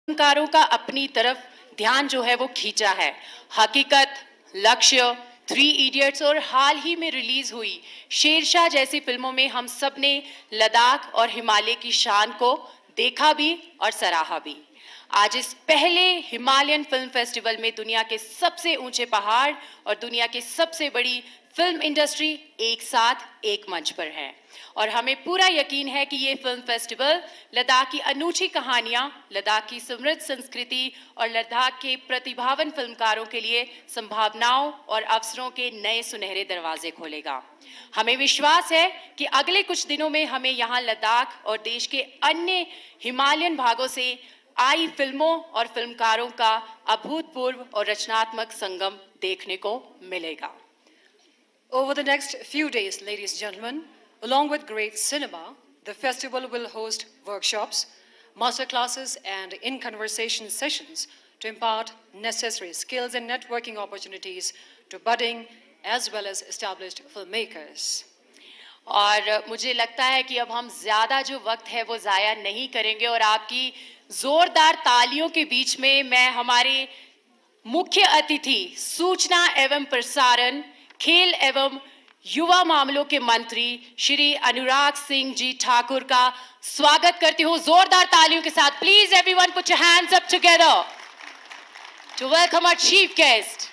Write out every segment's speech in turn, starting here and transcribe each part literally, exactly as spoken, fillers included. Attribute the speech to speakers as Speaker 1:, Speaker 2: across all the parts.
Speaker 1: फिल्मकारों का अपनी तरफ ध्यान जो है वो खींचा है। हकीकत, लक्ष्य, थ्री इडियट्स और हाल ही में रिलीज हुई शेरशाह जैसी फिल्मों में हम सब ने लद्दाख और हिमालय की शान को देखा भी और सराहा भी। आज इस पहले हिमालयन फिल्म फेस्टिवल में दुनिया के सबसे ऊंचे पहाड़ और दुनिया की सबसे बड़ी फिल्म इंडस्ट्री एक साथ एक मंच पर है और हमें पूरा यकीन है कि ये फिल्म फेस्टिवल लद्दाख की अनूठी कहानियां, लद्दाख की समृद्ध संस्कृति और लद्दाख के प्रतिभावान फिल्मकारों के लिए संभावनाओं और अवसरों के नए सुनहरे दरवाजे खोलेगा। हमें विश्वास है कि अगले कुछ दिनों में हमें यहाँ लद्दाख और देश के अन्य हिमालयन भागों से आई फिल्मों और फिल्मकारों का अभूतपूर्व और रचनात्मक संगम देखने को मिलेगा।
Speaker 2: Over the next few days, ladies and gentlemen, along with great cinema, the festival will host workshops, master classes, and in-conversation sessions to impart necessary skills and networking opportunities to budding as well as established filmmakers.
Speaker 1: और मुझे लगता है कि अब हम ज़्यादा जो वक्त है वो ज़ाया नहीं करेंगे और आपकी ज़ोरदार तालियों के बीच में मैं हमारे मुख्य अतिथि, सूचना एवं प्रसारण, खेल एवं युवा मामलों के मंत्री श्री अनुराग सिंह जी ठाकुर का स्वागत करती हूँ जोरदार तालियों के साथ। Please everyone put your hands up together to welcome our chief guest.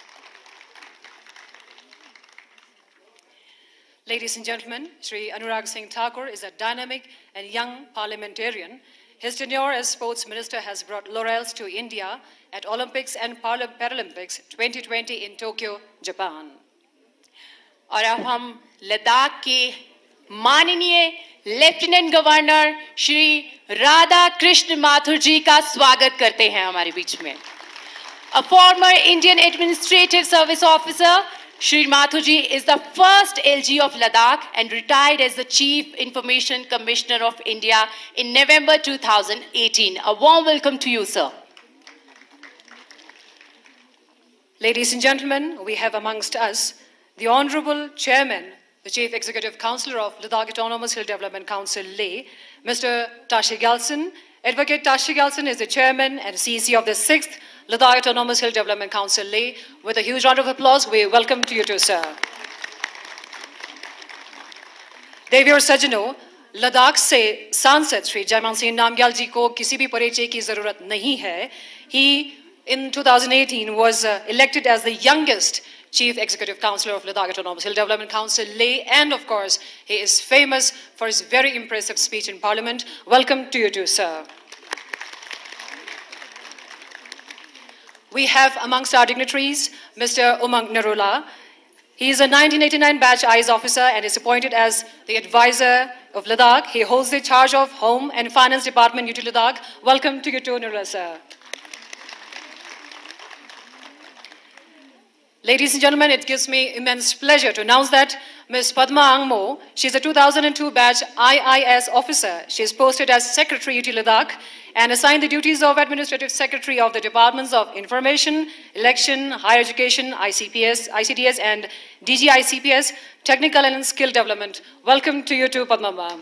Speaker 2: Ladies and gentlemen, Shri Anurag Singh Thakur is a dynamic and young parliamentarian. His tenure as sports minister has brought laurels to India at Olympics and Paralympics twenty twenty in Tokyo, Japan.
Speaker 1: और अब हम लद्दाख के माननीय lieutenant governor Shri Radha Krishna Mathur ji का स्वागत करते हैं हमारे बीच में। A former Indian Administrative Service officer, Shri Mathurji is the first L G of Ladakh and retired as the Chief Information Commissioner of India in November two thousand eighteen. A warm welcome to you, sir.
Speaker 2: Ladies and gentlemen, we have amongst us the Honorable Chairman, the Chief Executive Councillor of Ladakh Autonomous Hill Development Council, Leh, Mister Tashi Gyaltsen. Advocate Tashi Gyaltsen is the Chairman and C E C of the sixth Ladakh Autonomous Hill Development Council, Leh. With a huge round of applause, we welcome to you too, sir. देवियों और सज्जनों, लद्दाख से सांसद श्री जयमान सिंह नामग्याल जी को किसी भी परिचय की जरूरत नहीं है. He, in two thousand eighteen, was uh, elected as the youngest Chief Executive Councillor of Ladakh Autonomous Hill Development Council, Leh, and of course, he is famous for his very impressive speech in Parliament. Welcome to you too, sir. We have amongst our dignitaries, Mister Umang Narula. He is a nineteen eighty-nine batch I A S officer and is appointed as the advisor of Ladakh. He holds the charge of Home and Finance Department, U T Ladakh. Welcome to you too, Narula, sir. Ladies and gentlemen, it gives me immense pleasure to announce that Miz Padma Angmo, she is a two thousand two batch I I S officer. She is posted as Secretary U T Ladakh and assigned the duties of Administrative Secretary of the Departments of Information, Election, Higher Education, I C P S, I C D S and D G I C P S, Technical and Skill Development. Welcome to you too, Padma ma'am.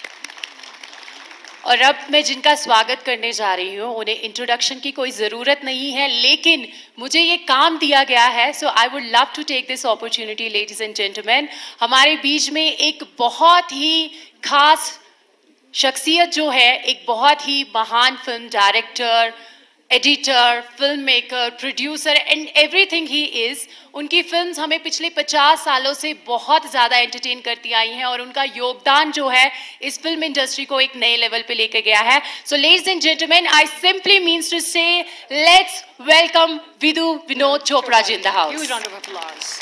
Speaker 1: और अब मैं जिनका स्वागत करने जा रही हूँ उन्हें इंट्रोडक्शन की कोई ज़रूरत नहीं है, लेकिन मुझे ये काम दिया गया है, so I would love to take this opportunity ladies and gentleman. हमारे बीच में एक बहुत ही खास शख्सियत जो है, एक बहुत ही महान film director, editor, film maker, producer and everything he is. उनकी फिल्म्स हमें पिछले पचास सालों से बहुत ज़्यादा एंटरटेन करती आई हैं और उनका योगदान जो है इस फिल्म इंडस्ट्री को एक नए लेवल पे लेके गया है। So ladies and gentleman, I simply means to say let's welcome Vidhu Vinod Chopra ji in the house.
Speaker 2: Huge round of applause.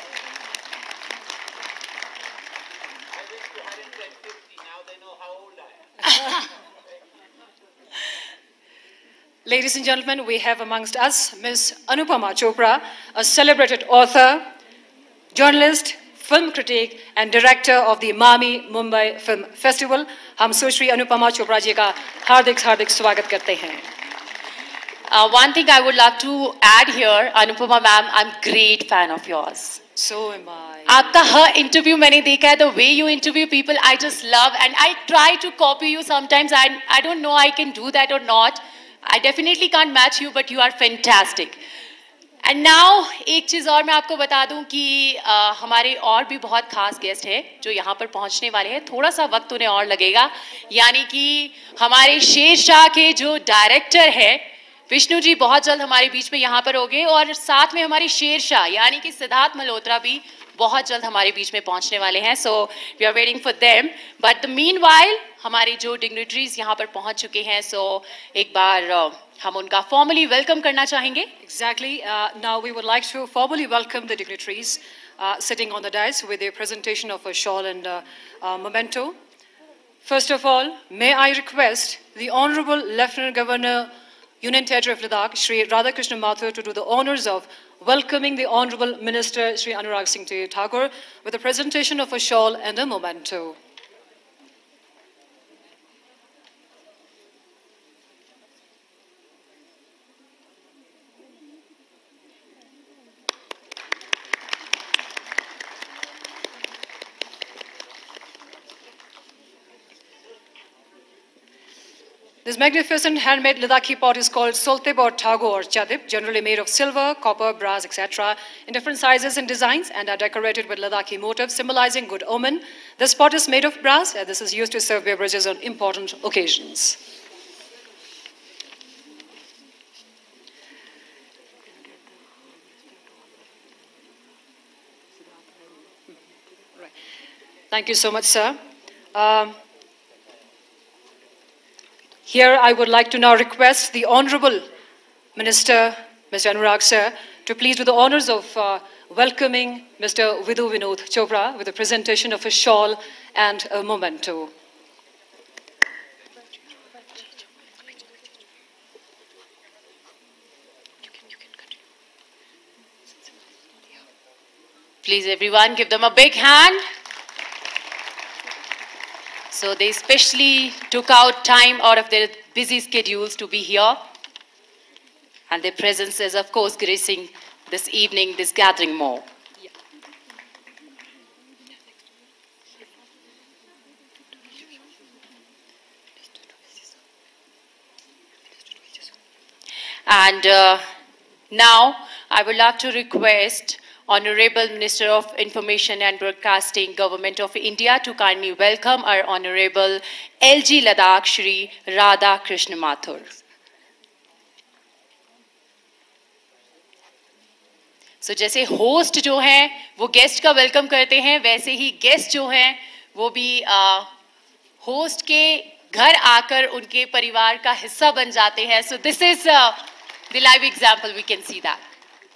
Speaker 2: Ladies and gentlemen, we have amongst us Miz Anupama Chopra, a celebrated author, journalist, film critic, and director of the Mami Mumbai Film Festival. हम सुश्री अनुपमा चोपड़ा जी का हार्दिक हार्दिक स्वागत करते हैं.
Speaker 1: Uh, one thing I would love to add here, Anupama ma'am, I'm great fan of yours.
Speaker 2: So am I.
Speaker 1: आपका हर interview मैंने देखा है, the way you interview people, I just love and I try to copy you sometimes. I I don't know I can do that or not. I definitely can't match you, but you are fantastic. And now एक चीज़ और मैं आपको बता दूं कि uh, हमारे और भी बहुत खास गेस्ट हैं जो यहाँ पर पहुँचने वाले हैं. थोड़ा सा वक्त उन्हें और लगेगा. यानी कि हमारे शेरशाह के जो डायरेक्टर हैं विष्णु जी बहुत जल्द हमारे बीच में यहाँ पर होंगे और साथ में हमारे शेरशाह यानी कि सिद्धार्थ मल्होत्रा भी बहुत जल्द हमारे बीच में पहुंचने वाले हैं. So we are waiting for them. But the meanwhile हमारे जो डिग्निटरीज यहाँ पर पहुंच चुके हैं, सो so, एक बार uh, हम उनका फॉर्मली वेलकम करना चाहेंगे.
Speaker 2: Exactly. Uh, now we would like to formally welcome the dignitaries uh, sitting on the dais with a presentation of a shawl and uh, uh, memento. First of all, may I request the Honorable Lieutenant Governor, Union Territory of Ladakh, Shri Radhakrishna Mathur, to do the honors of welcoming the Honorable Minister, Shri Anurag Singh Thakur, with a presentation of a shawl and a memento. This magnificent handmade Ladakhi pot is called Solteb or Thago or Chadip, generally made of silver, copper, brass, et cetera, in different sizes and designs, and are decorated with Ladakhi motifs symbolizing good omen. This pot is made of brass, and this is used to serve beverages on important occasions. Right. Thank you so much, sir. Um, Here, I would like to now request the Honorable Minister, Mister Anurag Sir, to please do the honors of uh, welcoming Mister Vidhu Vinod Chopra with a presentation of a shawl and a memento.
Speaker 1: Please, everyone, give them a big hand. So they especially took out time out of their busy schedules to be here. And their presence is, of course, gracing this evening, this gathering more. Yeah. And uh, now I would love to request Honorable Minister of Information and Broadcasting, Government of India, to kindly welcome our Honorable L G Ladakh, Shri Radha Krishna Mathur. So जैसे host जो हैं वो guest का welcome करते हैं, वैसे ही guest जो हैं वो भी uh, host के घर आकर उनके परिवार का हिस्सा बन जाते हैं. So this is uh, the live example, we can see that.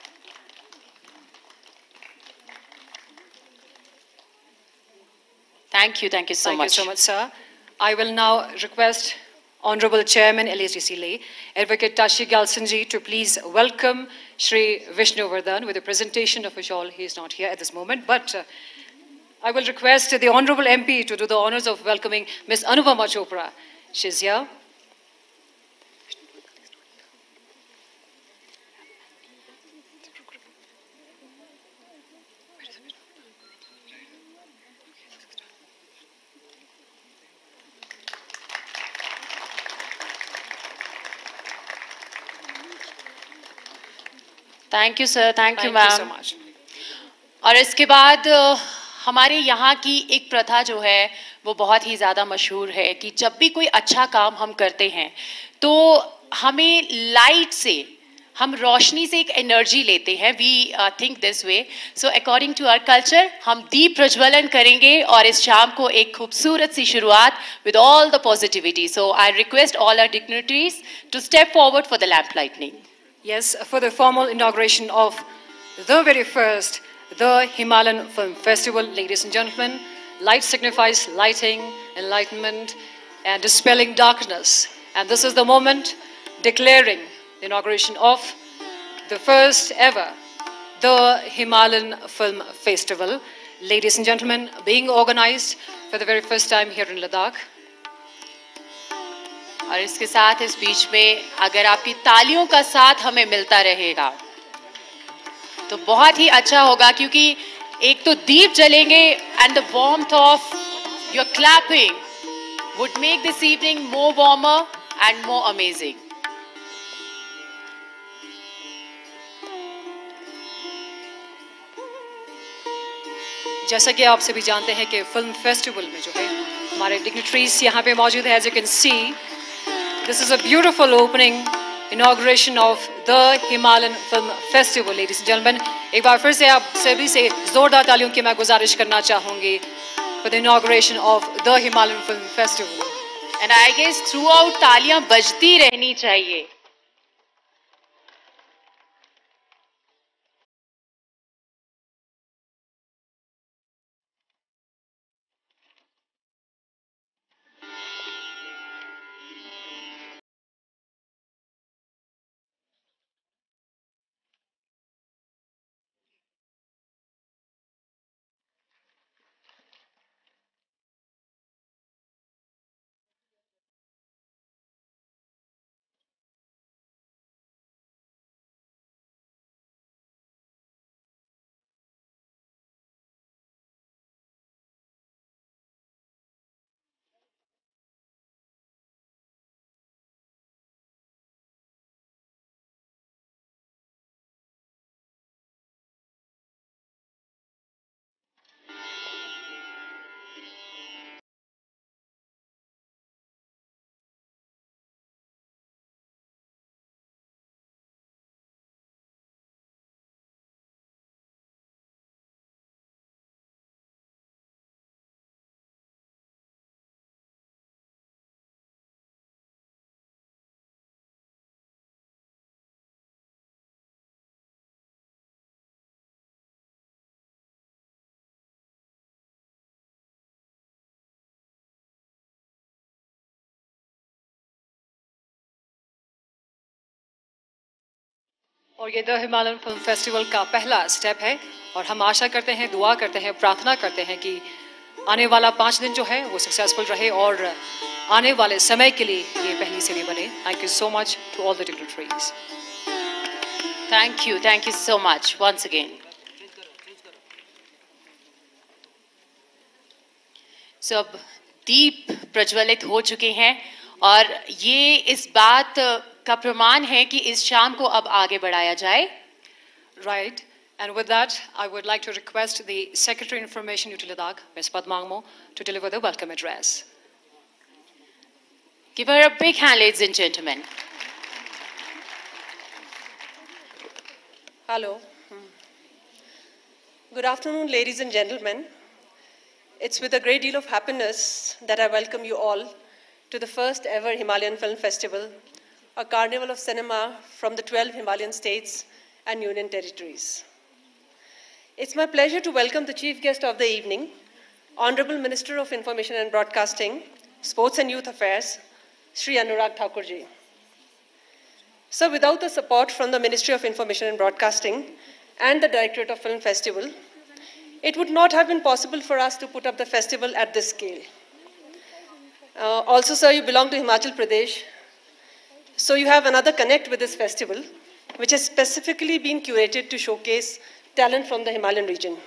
Speaker 1: Thank you, thank you so
Speaker 2: thank
Speaker 1: much.
Speaker 2: Thank you so much, sir. I will now request Honorable Chairman L H D C Leh, Advocate Tashi Galsanji, to please welcome Shri Vishnu Vardhan with a presentation of a shawl. He is not here at this moment, but uh, I will request the Honorable M P to do the honors of welcoming Miss Anupama Chopra. She is here.
Speaker 1: Thank you sir, thank you
Speaker 2: ma'am.
Speaker 1: और इसके बाद हमारे यहाँ की एक प्रथा जो है वो बहुत ही ज़्यादा मशहूर है कि जब भी कोई अच्छा काम हम करते हैं तो हमें लाइट से, हम रोशनी से एक एनर्जी लेते हैं. We think this way. So according to our culture हम दीप प्रज्वलन करेंगे और इस शाम को एक खूबसूरत सी शुरुआत with all the positivity. So I request all our dignitaries to step forward for the lamp lightning.
Speaker 2: Yes, for the formal inauguration of the very first, the Himalayan Film Festival. Ladies and gentlemen, light signifies lighting, enlightenment, and dispelling darkness. And this is the moment declaring the inauguration of the first ever, the Himalayan Film Festival. Ladies and gentlemen, being organized for the very first time here in Ladakh.
Speaker 1: और इसके साथ इस बीच में अगर आपकी तालियों का साथ हमें मिलता रहेगा तो बहुत ही अच्छा होगा, क्योंकि एक तो दीप जलेंगे and the warmth of your clapping would make this evening more warmer and more amazing.
Speaker 2: जैसा कि आप सभी जानते हैं कि फिल्म फेस्टिवल में जो है हमारे डिग्निटरीज यहाँ पे मौजूद है. As you can see, this is a beautiful opening inauguration of the Himalayan Film Festival, ladies and gentlemen. एक बार फिर से आप सभी से जोरदार तालियों की मैं गुजारिश करना चाहूँगी for the inauguration of the Himalayan Film Festival.
Speaker 1: And I guess throughout तालियां बजती रहनी चाहिए.
Speaker 2: और ये द हिमालयन फिल्म फेस्टिवल का पहला स्टेप है और हम आशा करते हैं, दुआ करते हैं, प्रार्थना करते हैं कि आने वाला पाँच दिन जो है वो सक्सेसफुल रहे और आने वाले समय के लिए ये पहली सीढ़ी बने. Thank you so much to all the dignitaries.
Speaker 1: Thank you, thank you so much once again. So अब दीप प्रज्वलित हो चुके हैं और ये इस बात का प्रमाण है कि इस शाम को अब आगे बढ़ाया जाए.
Speaker 2: Right. And with that, I would like to request the Secretary Information U T Ladakh, Miz Padma Angmo, to deliver the welcome address.
Speaker 1: Give her a big hand, ladies and gentlemen.
Speaker 3: Hello. Good afternoon, ladies and gentlemen. It's with a great deal of happiness that I welcome you all to the first ever Himalayan Film Festival, a carnival of cinema from the twelve Himalayan states and union territories. It's my pleasure to welcome the chief guest of the evening, Honorable Minister of Information and Broadcasting, Sports and Youth Affairs, Shri Anurag Thakurji. So without the support from the Ministry of Information and Broadcasting and the Directorate of Film Festival, it would not have been possible for us to put up the festival at this scale. Uh, also, sir, you belong to Himachal Pradesh, so you have another connect with this festival, which has specifically been curated to showcase talent from the Himalayan region.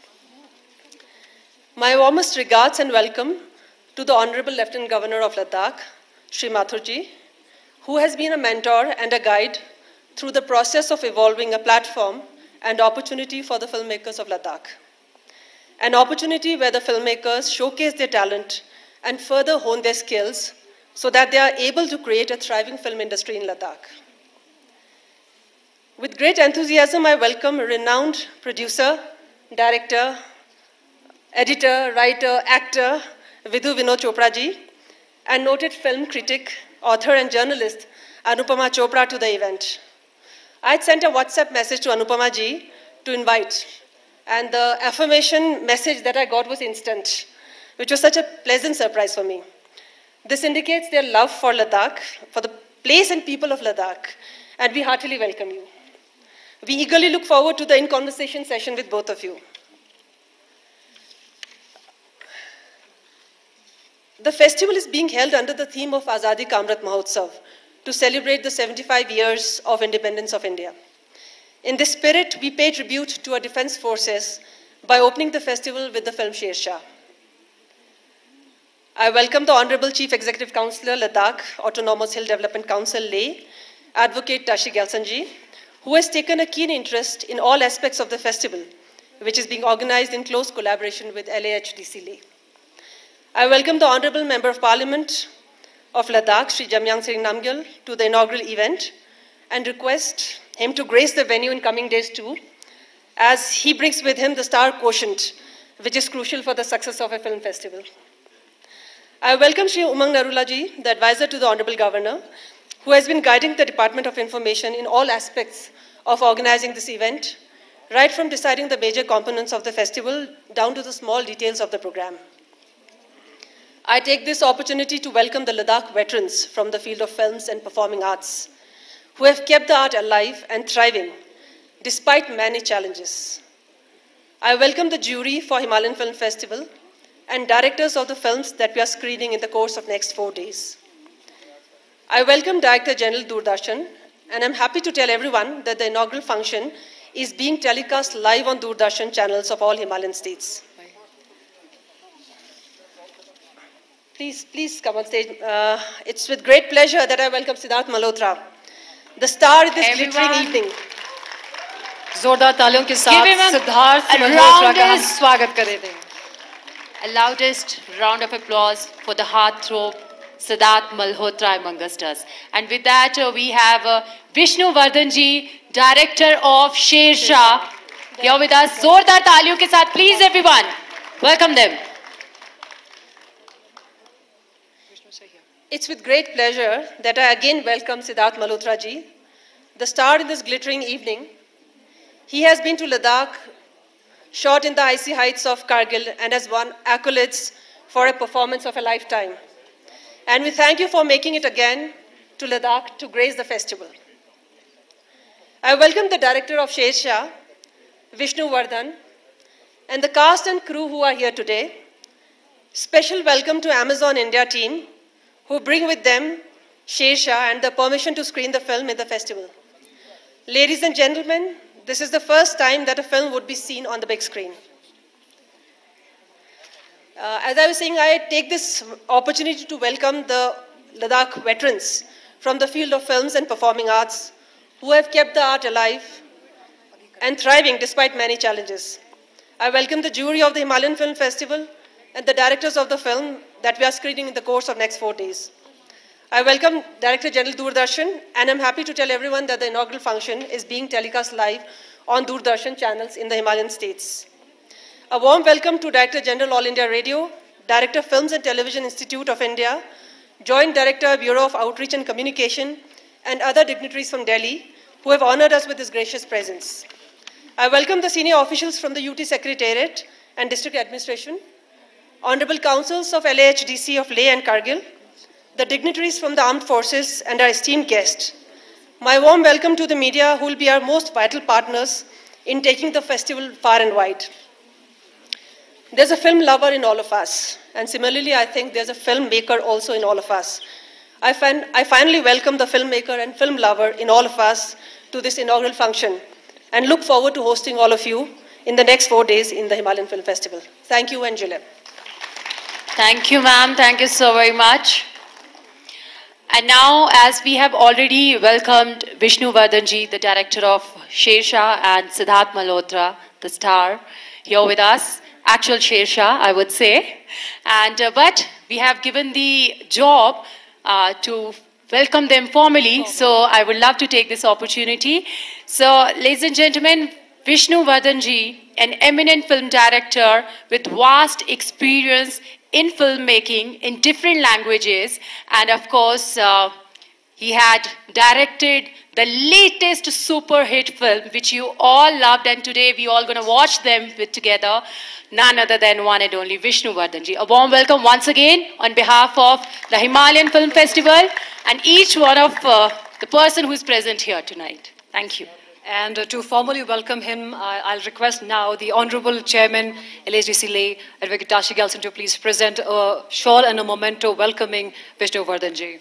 Speaker 3: My warmest regards and welcome to the Honorable Lieutenant Governor of Ladakh, Shri Mathurji, who has been a mentor and a guide through the process of evolving a platform and opportunity for the filmmakers of Ladakh. An opportunity where the filmmakers showcase their talent and further hone their skills so that they are able to create a thriving film industry in Ladakh. With great enthusiasm, I welcome renowned producer, director, editor, writer, actor, Vidhu Vinod Chopra ji, and noted film critic, author and journalist, Anupama Chopra to the event. I had sent a WhatsApp message to Anupama ji to invite, and the affirmation message that I got was instant, which was such a pleasant surprise for me. This indicates their love for Ladakh, for the place and people of Ladakh, and we heartily welcome you. We eagerly look forward to the in-conversation session with both of you. The festival is being held under the theme of Azadi Ka Amrit Mahotsav to celebrate the seventy-five years of independence of India. In this spirit, we pay tribute to our defense forces by opening the festival with the film Sher Shah. I welcome the Honorable Chief Executive Councillor, Ladakh Autonomous Hill Development Council, Leh, Advocate Tashi Gyaltsen ji, who has taken a keen interest in all aspects of the festival, which is being organized in close collaboration with L A H D C Leh. I welcome the Honorable Member of Parliament of Ladakh, Shri Jamyang Singh Namgyal, to the inaugural event and request him to grace the venue in coming days too, as he brings with him the star quotient, which is crucial for the success of a film festival. I welcome Shri Umang Narula ji, the advisor to the Honorable Governor, who has been guiding the Department of Information in all aspects of organizing this event, right from deciding the major components of the festival down to the small details of the program. I take this opportunity to welcome the Ladakh veterans from the field of films and performing arts, who have kept the art alive and thriving despite many challenges. I welcome the jury for Himalayan Film Festival and directors of the films that we are screening in the course of next four days. I welcome Director General Doordarshan, and I'm happy to tell everyone that the inaugural function is being telecast live on Doordarshan channels of all Himalayan states. Please, please come on stage. Uh, it's with great pleasure that I welcome Siddharth Malhotra, the star of this
Speaker 1: Everyone.
Speaker 3: glittering evening.
Speaker 2: जोरदार तालियों के साथ
Speaker 1: Give him a-
Speaker 2: Siddharth
Speaker 1: a
Speaker 2: Malhotra का हम
Speaker 1: roundest-
Speaker 2: स्वागत करेंगे.
Speaker 1: A loudest round of applause for the heartthrob Siddharth Malhotra among us. And with that, uh, we have uh, Vishnu Vardhanji, director of Sher Shah, here with us. Zordar taaliyon ke saath, please everyone, welcome them.
Speaker 3: It's with great pleasure that I again welcome Siddharth Malhotra ji, the star in this glittering evening. He has been to Ladakh, shot in the icy heights of Kargil, and has won accolades for a performance of a lifetime. And we thank you for making it again to Ladakh to grace the festival. I welcome the director of Sher Shah, Vishnu Vardhan, and the cast and crew who are here today. Special welcome to Amazon India team, who bring with them Sher Shah and the permission to screen the film in the festival. Ladies and gentlemen, this is the first time that a film would be seen on the big screen. Uh, as I was saying, I take this opportunity to welcome the Ladakh veterans from the field of films and performing arts who have kept the art alive and thriving despite many challenges. I welcome the jury of the Himalayan Film Festival and the directors of the film that we are screening in the course of next four days. I welcome Director General Doordarshan, and I'm happy to tell everyone that the inaugural function is being telecast live on Doordarshan channels in the Himalayan states. A warm welcome to Director General All India Radio, Director Films and Television Institute of India, Joint Director Bureau of Outreach and Communication, and other dignitaries from Delhi who have honored us with this gracious presence. I welcome the senior officials from the U T Secretariat and District Administration, Honorable Councils of L A H D C of Leh and Kargil, the dignitaries from the armed forces, and our esteemed guests. My warm welcome to the media who will be our most vital partners in taking the festival far and wide. There's a film lover in all of us, and similarly I think there's a filmmaker also in all of us. I, find, I finally welcome the filmmaker and film lover in all of us to this inaugural function and look forward to hosting all of you in the next four days in the Himalayan Film Festival. Thank you and Julep.
Speaker 1: Thank you, ma'am. Thank you so very much. And now, as we have already welcomed Vishnu Vardhanji, the director of Sher Shah, and Siddharth Malhotra, the star, here with us, actual Sher Shah, I would say. And, uh, but we have given the job uh, to welcome them formally, so I would love to take this opportunity. So, ladies and gentlemen, Vishnu Vardhanji, an eminent film director with vast experience in filmmaking in different languages, and of course uh, he had directed the latest super hit film which you all loved, and today we all going to watch them with together, none other than one and only Vishnu Vardhanji. A warm welcome once again on behalf of the Himalayan Film Festival and each one of uh, the person who is present here tonight. Thank you.
Speaker 2: And uh, to formally welcome him, uh, I'll request now the Honorable Chairman, L A H D C Leh, Advocate Tashi Gelson, to please present a shawl and a memento welcoming Vishnu Vardhanji.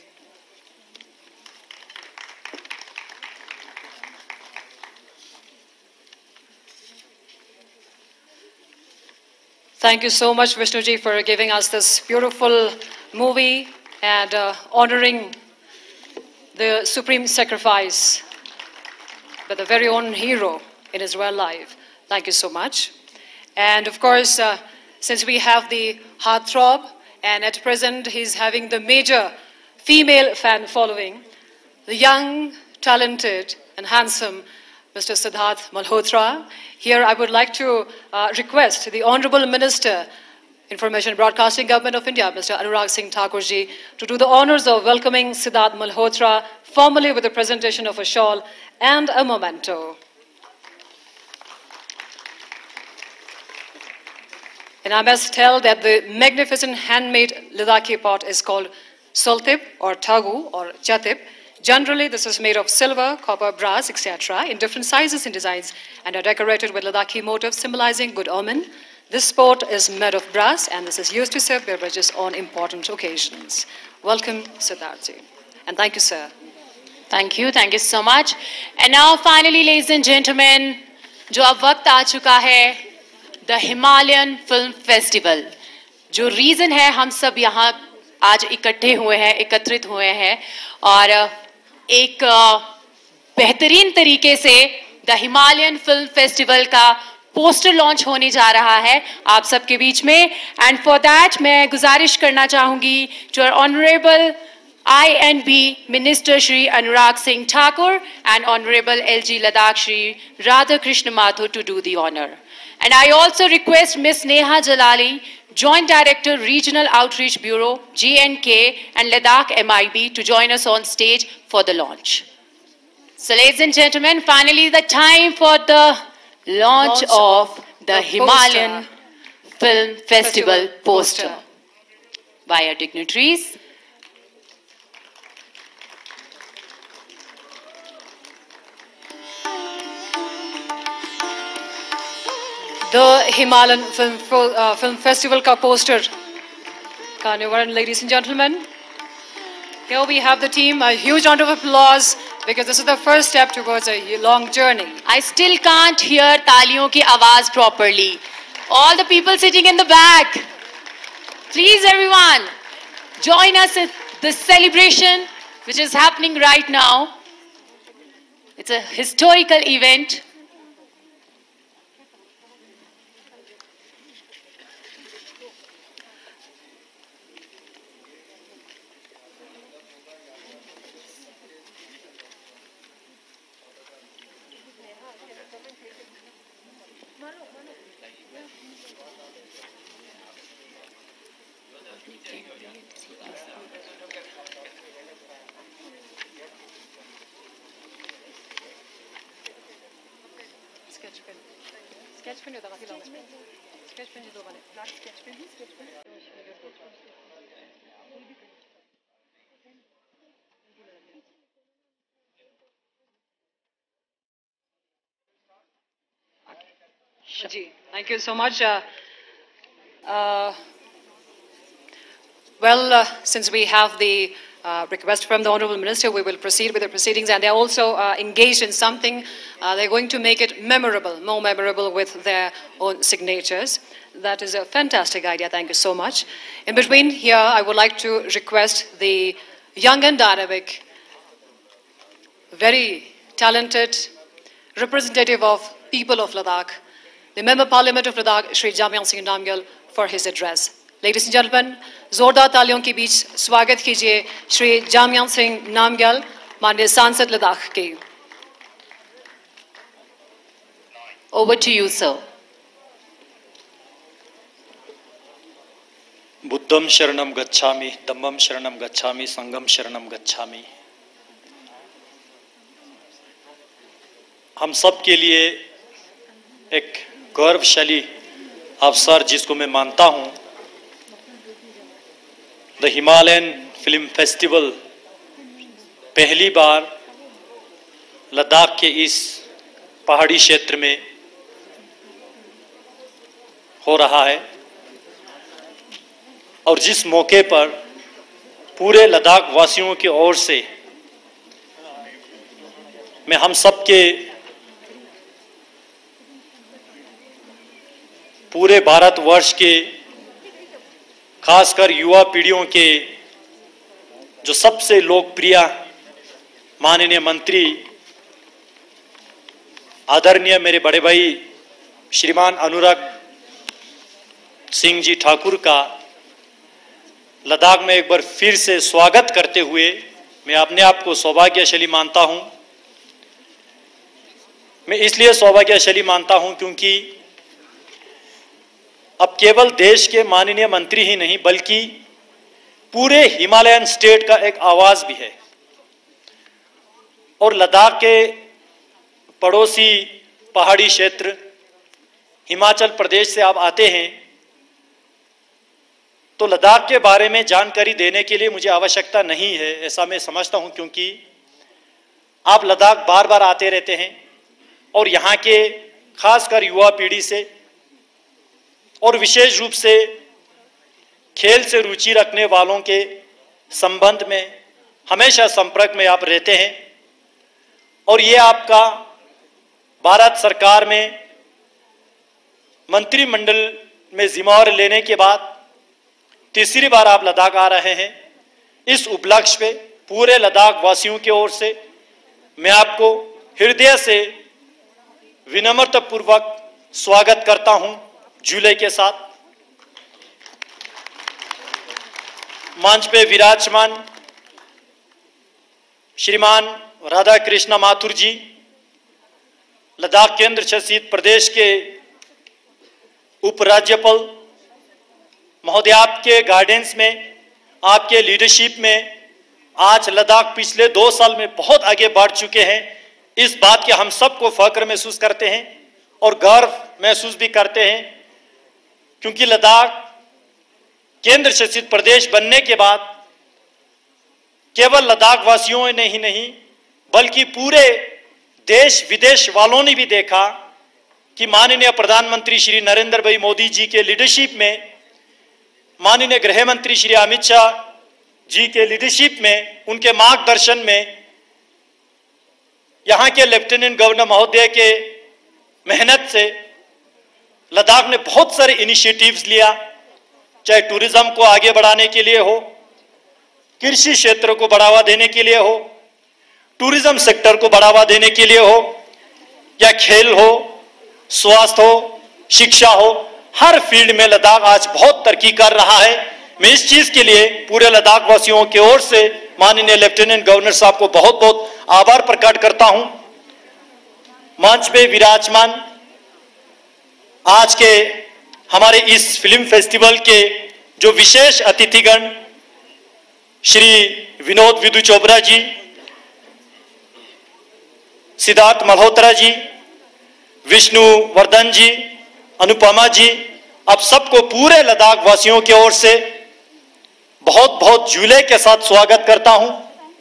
Speaker 2: Thank you so much, Vishnuji, for giving us this beautiful movie and uh, honoring the supreme sacrifice by the very own hero in his real life. Thank you so much. And of course, uh, since we have the heartthrob, and at present he's having the major female fan following, the young, talented, and handsome Mister Siddharth Malhotra. Here I would like to uh, request the Honorable Minister, Information and Broadcasting Government of India, Mister Anurag Singh Thakur ji, to do the honors of welcoming Siddharth Malhotra formally with the presentation of a shawl and a memento. And I must tell that the magnificent handmade Ladakhi pot is called Soltip or Tagu or Jatip. Generally, this is made of silver, copper, brass, et cetera in different sizes and designs and are decorated with Ladakhi motifs symbolizing good omen. This pot is made of brass and this is used to serve beverages on important occasions. Welcome, Siddharth. And thank you, sir.
Speaker 1: Thank you. Thank you so much. And now, finally, ladies and gentlemen, जो अब वक्त आ चुका है, the Himalayan Film Festival. जो reason है हम सब यहाँ आज इकट्ठे हुए हैं, एकत्रित हुए हैं और एक बेहतरीन तरीके से द हिमालयन फिल्म फेस्टिवल का पोस्टर लॉन्च होने जा रहा है आप सबके बीच में. एंड फॉर दैट मैं गुजारिश करना चाहूंगी to our honourable I and B minister Shri Anurag Singh Thakur and honourable L G Ladakh Shri Radha Krishna Mathur to do the honour. And I also request miss Neha Jalali, Joint Director, Regional Outreach Bureau, G N K and Ladakh M I B to join us on stage for the launch. So ladies and gentlemen, finally the time for the launch, launch of the, the Himalayan poster. Film Festival, Festival poster. poster by our dignitaries.
Speaker 2: The Himalayan Film, uh, Film Festival ka poster. Carnival, ladies and gentlemen. Here we have the team. A huge round of applause because this is the first step towards a long journey.
Speaker 1: I still can't hear taaliyon ki awaaz properly. All the people sitting in the back. Please everyone, join us in this celebration which is happening right now. It's a historical event.
Speaker 2: Sketch pen होता काफी लंबा है. Sketch pen दो वाले. Black sketch pen he sketch pen. Ji, thank you so much. Uh, uh, well, uh, since we have the uh, request from the Honorable Minister, we will proceed with the proceedings, and they're also uh, engaged in something. Uh, they're going to make it memorable, more memorable with their own signatures. That is a fantastic idea. Thank you so much. In between here, I would like to request the young and dynamic, very talented representative of people of Ladakh, the Member Parliament of Ladakh, Shri Jamyang Singh Namgyal, for his address. Ladies and gentlemen, जोरदार तालियों के बीच स्वागत कीजिए श्री जामयांग सिंह नामग्याल, माननीय सांसद लद्दाख के.
Speaker 1: Over to you, sir.
Speaker 4: बुद्धं शरणं गच्छामि, धम्मं शरणं गच्छामि, संघं शरणं गच्छामि. हम सब के लिए एक गौरवशाली अवसर जिसको मैं मानता हूं, द हिमालयन फिल्म फेस्टिवल पहली बार लद्दाख के इस पहाड़ी क्षेत्र में हो रहा है और जिस मौके पर पूरे लद्दाख वासियों की ओर से मैं हम सब के पूरे भारतवर्ष के खासकर युवा पीढ़ियों के जो सबसे लोकप्रिय माननीय मंत्री आदरणीय मेरे बड़े भाई श्रीमान अनुराग सिंह जी ठाकुर का लद्दाख में एक बार फिर से स्वागत करते हुए मैं अपने आप को सौभाग्यशाली मानता हूं। मैं इसलिए सौभाग्यशाली मानता हूं क्योंकि अब केवल देश के माननीय मंत्री ही नहीं बल्कि पूरे हिमालयन स्टेट का एक आवाज भी है। और लद्दाख के पड़ोसी पहाड़ी क्षेत्र हिमाचल प्रदेश से आप आते हैं तो लद्दाख के बारे में जानकारी देने के लिए मुझे आवश्यकता नहीं है, ऐसा मैं समझता हूं, क्योंकि आप लद्दाख बार बार आते रहते हैं और यहाँ के खासकर युवा पीढ़ी से और विशेष रूप से खेल से रुचि रखने वालों के संबंध में हमेशा संपर्क में आप रहते हैं। और ये आपका भारत सरकार में मंत्रिमंडल में जिम्मेवारी लेने के बाद तीसरी बार आप लद्दाख आ रहे हैं। इस उपलक्ष्य पे पूरे लद्दाख वासियों की ओर से मैं आपको हृदय से विनम्रतापूर्वक स्वागत करता हूं झूले के साथ। मंच पे विराजमान श्रीमान राधा कृष्ण माथुर जी, लद्दाख केंद्र शासित प्रदेश के उपराज्यपाल महोदय, आपके गाइडेंस में, आपके लीडरशिप में आज लद्दाख पिछले दो साल में बहुत आगे बढ़ चुके हैं। इस बात के हम सबको फख्र महसूस करते हैं और गर्व महसूस भी करते हैं, क्योंकि लद्दाख केंद्र शासित प्रदेश बनने के बाद केवल लद्दाख वासियों ने ही नहीं बल्कि पूरे देश विदेश वालों ने भी देखा कि माननीय प्रधानमंत्री श्री नरेंद्र भाई मोदी जी के लीडरशिप में, माननीय गृह मंत्री श्री अमित शाह जी के लीडरशिप में, उनके मार्गदर्शन में, यहाँ के लेफ्टिनेंट गवर्नर महोदय के मेहनत से लद्दाख ने बहुत सारे इनिशिएटिव्स लिया, चाहे टूरिज्म को आगे बढ़ाने के लिए हो, कृषि क्षेत्र को बढ़ावा देने के लिए हो, टूरिज्म सेक्टर को बढ़ावा देने के लिए हो, या खेल हो, स्वास्थ्य हो, शिक्षा हो, हर फील्ड में लद्दाख आज बहुत तरक्की कर रहा है। मैं इस चीज के लिए पूरे लद्दाख वासियों की ओर से माननीय लेफ्टिनेंट गवर्नर साहब को बहुत बहुत आभार प्रकट करता हूं। मंच पे विराजमान आज के हमारे इस फिल्म फेस्टिवल के जो विशेष अतिथिगण श्री विनोद विदु चोपड़ा जी, सिद्धार्थ मल्होत्रा जी, विष्णु वर्धन जी, अनुपमा जी, आप सबको पूरे लद्दाख वासियों की ओर से बहुत बहुत झूले के साथ स्वागत करता हूं।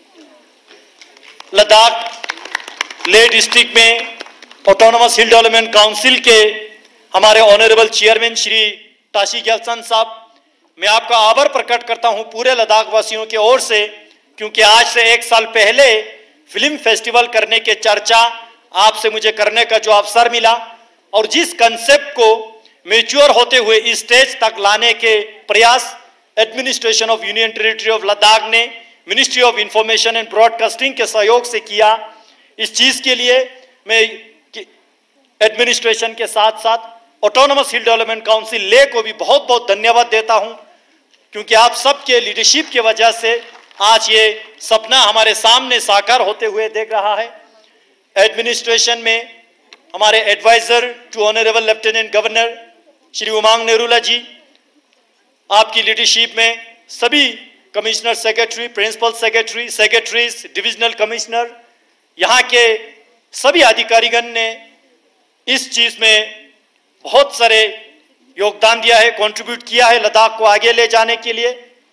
Speaker 4: लद्दाख लेह डिस्ट्रिक्ट में ऑटोनोमस हिल डेवलपमेंट काउंसिल के हमारे ऑनरेबल चेयरमैन श्री ताशी ग्याल्सन साहब, मैं आपका आभार प्रकट करता हूं पूरे लद्दाख वासियों की ओर से, क्योंकि आज से एक साल पहले फिल्म फेस्टिवल करने के चर्चा आपसे मुझे करने का जो अवसर मिला और जिस कंसेप्ट को मैच्योर होते हुए इस स्टेज तक लाने के प्रयास administration of union territory of Ladakh ने ministry of information and broadcasting के सहयोग से किया, इस चीज के लिए मैं एडमिनिस्ट्रेशन के साथ साथ ऑटोनोमस हिल डेवलपमेंट काउंसिल ले को भी बहुत बहुत धन्यवाद देता हूं, क्योंकि आप सबके लीडरशिप की वजह से आज ये सपना हमारे सामने साकार होते हुए देख रहा है। एडमिनिस्ट्रेशन में हमारे adviser to honourable lieutenant governor Shri Umang Narula ji, आपकी लीडरशिप में सभी commissioner secretary, principal secretary, secretaries, divisional commissioner, यहाँ के सभी अधिकारीगण ने इस चीज में बहुत सारे योगदान दिया है, कंट्रीब्यूट किया है लद्दाख को आगे ले जाने के लिए।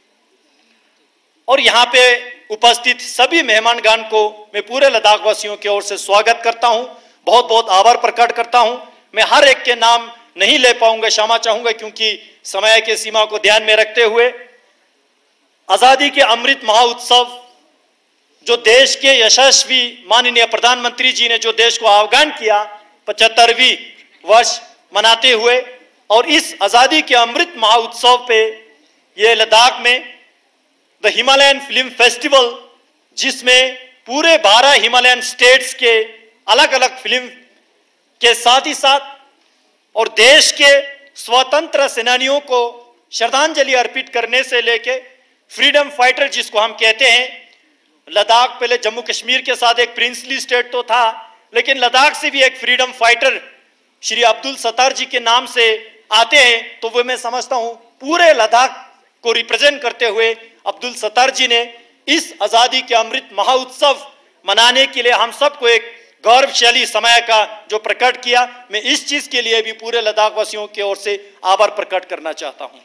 Speaker 4: और यहाँ पे उपस्थित सभी मेहमानगण को मैं पूरे लद्दाख वासियों की ओर से स्वागत करता हूँ, बहुत बहुत आभार प्रकट करता हूँ। मैं हर एक के नाम नहीं ले पाऊंगा, क्षमा चाहूंगा, क्योंकि समय के सीमा को ध्यान में रखते हुए आजादी के अमृत महोत्सव जो देश के यशस्वी माननीय प्रधानमंत्री जी ने जो देश को आह्वान किया पचहत्तरवीं वर्ष मनाते हुए, और इस आजादी के अमृत महोत्सव पे ये लद्दाख में द हिमालयन फिल्म फेस्टिवल, जिसमें पूरे बारह हिमालयन स्टेट्स के अलग अलग फिल्म के साथ ही साथ और देश के स्वतंत्र सेनानियों को श्रद्धांजलि अर्पित करने से लेके फ्रीडम फाइटर जिसको हम कहते हैं, लद्दाख पहले जम्मू कश्मीर के साथ एक प्रिंसली स्टेट तो था, लेकिन लद्दाख से भी एक फ्रीडम फाइटर श्री अब्दुल सत्तार जी के नाम से आते हैं, तो वो मैं समझता हूं पूरे लद्दाख को रिप्रेजेंट करते हुए अब्दुल सत्तार जी ने इस आजादी के अमृत महोत्सव मनाने के लिए हम सबको एक गौरवशाली समय का जो प्रकट किया, मैं इस चीज के लिए भी पूरे लद्दाख वासियों की ओर से आभार प्रकट करना चाहता हूं।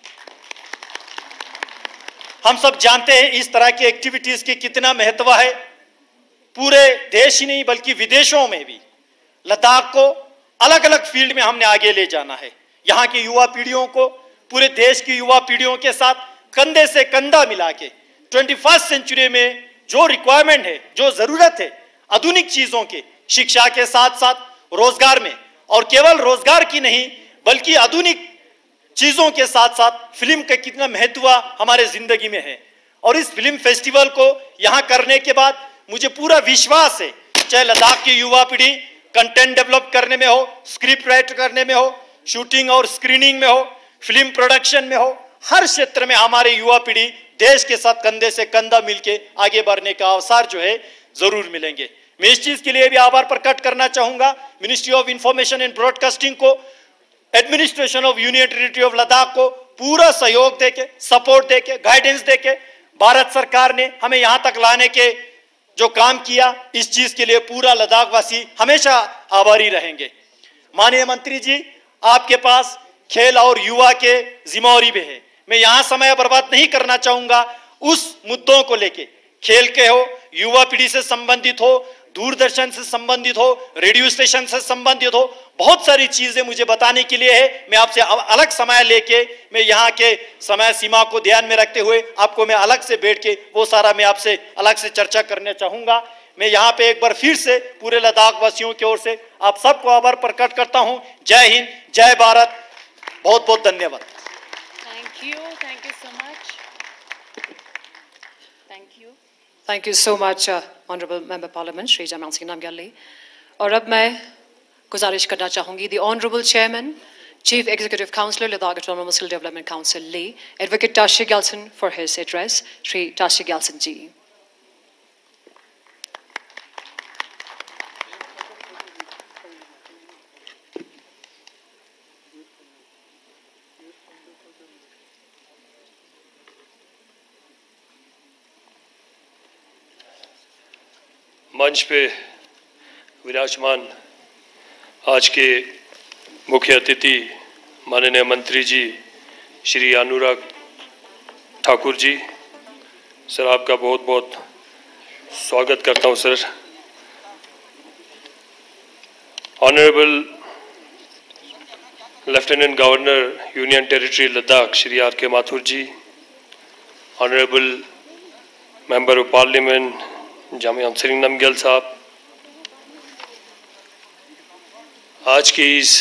Speaker 4: हम सब जानते हैं इस तरह की एक्टिविटीज की कितना महत्व है, पूरे देश ही नहीं बल्कि विदेशों में भी लद्दाख को अलग अलग फील्ड में हमने आगे ले जाना है। यहाँ की युवा पीढ़ियों को, पूरे देश की युवा पीढ़ियों के साथ कंधे से कंधा मिला के ट्वेंटी फर्स्ट सेंचुरी में जो रिक्वायरमेंट है, जो जरूरत है आधुनिक चीजों के, शिक्षा के साथ साथ रोजगार में, और केवल रोजगार की नहीं बल्कि आधुनिक चीजों के साथ साथ फिल्म का कितना महत्व हमारे जिंदगी में है। और इस फिल्म फेस्टिवल को यहां करने के बाद मुझे पूरा विश्वास है, चाहे लद्दाख की युवा पीढ़ी कंटेंट डेवलप करने में हो, स्क्रिप्ट राइट करने में हो, शूटिंग और स्क्रीनिंग में हो, फिल्म प्रोडक्शन में हो, हर क्षेत्र में हमारे युवा पीढ़ी देश के साथ कंधे से कंधा मिलके आगे बढ़ने का अवसर जो है जरूर मिलेंगे। मैं इस चीज के लिए भी आभार प्रकट करना चाहूंगा ministry of information and broadcasting को, administration of union territory of Ladakh को पूरा सहयोग देके, सपोर्ट देके, गाइडेंस देके भारत सरकार ने हमें यहां तक लाने के जो काम किया, इस चीज के लिए पूरा लद्दाख वासी हमेशा आभारी रहेंगे। माननीय मंत्री जी, आपके पास खेल और युवा के जिम्मेवारी भी है। मैं यहां समय बर्बाद नहीं करना चाहूंगा उस मुद्दों को लेके, खेल के हो, युवा पीढ़ी से संबंधित हो, दूरदर्शन से संबंधित हो, रेडियो स्टेशन से संबंधित हो, बहुत सारी चीजें मुझे बताने के लिए है। मैं आपसे अलग समय लेके, मैं यहाँ के समय सीमा को ध्यान में रखते हुए आपको मैं अलग से बैठ के वो सारा मैं आपसे अलग से चर्चा करना चाहूंगा। मैं यहाँ पे एक बार फिर से पूरे लद्दाख वासियों की ओर से आप सबको आभार प्रकट करता हूँ। जय हिंद, जय भारत, बहुत बहुत धन्यवाद।
Speaker 1: Thank you, thank you so much, thank you.
Speaker 2: Thank you so much, uh, Honourable Member Parliament, Shri Jaimal Singh Namgyal. और अब मैं गुजारिश करना चाहूँगी the Honourable Chairman, Chief Executive Councillor, Ladakh Autonomous Hill Development Council, Leh, Advocate Tashi Gyaltsen for his address. Shri Tashi Gyaltsen ji.
Speaker 5: मंच पे विराजमान आज के मुख्य अतिथि माननीय मंत्री जी श्री अनुराग ठाकुर जी, सर आपका बहुत बहुत स्वागत करता हूं sir. Honourable lieutenant governor union territory Ladakh Shri R K Mathur ji, honourable member of parliament Jamil Singh Namgyal साहब, आज की इस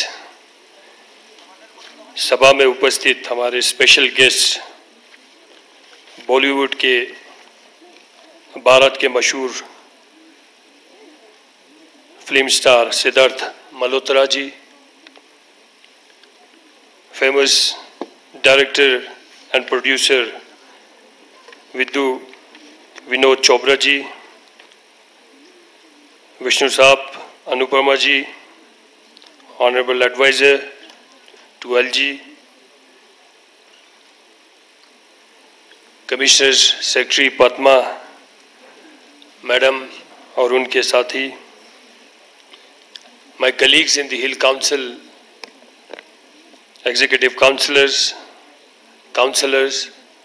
Speaker 5: सभा में उपस्थित हमारे स्पेशल गेस्ट, बॉलीवुड के, भारत के मशहूर film star Siddharth Malhotra ji, famous director and producer Vidhu Vinod Chopra ji, Vishnu साहब, Anupama ji, honourable adviser to L G, commissioner secretary Padma madam और उनके साथी, my colleagues in the hill council, executive councillors, councillors,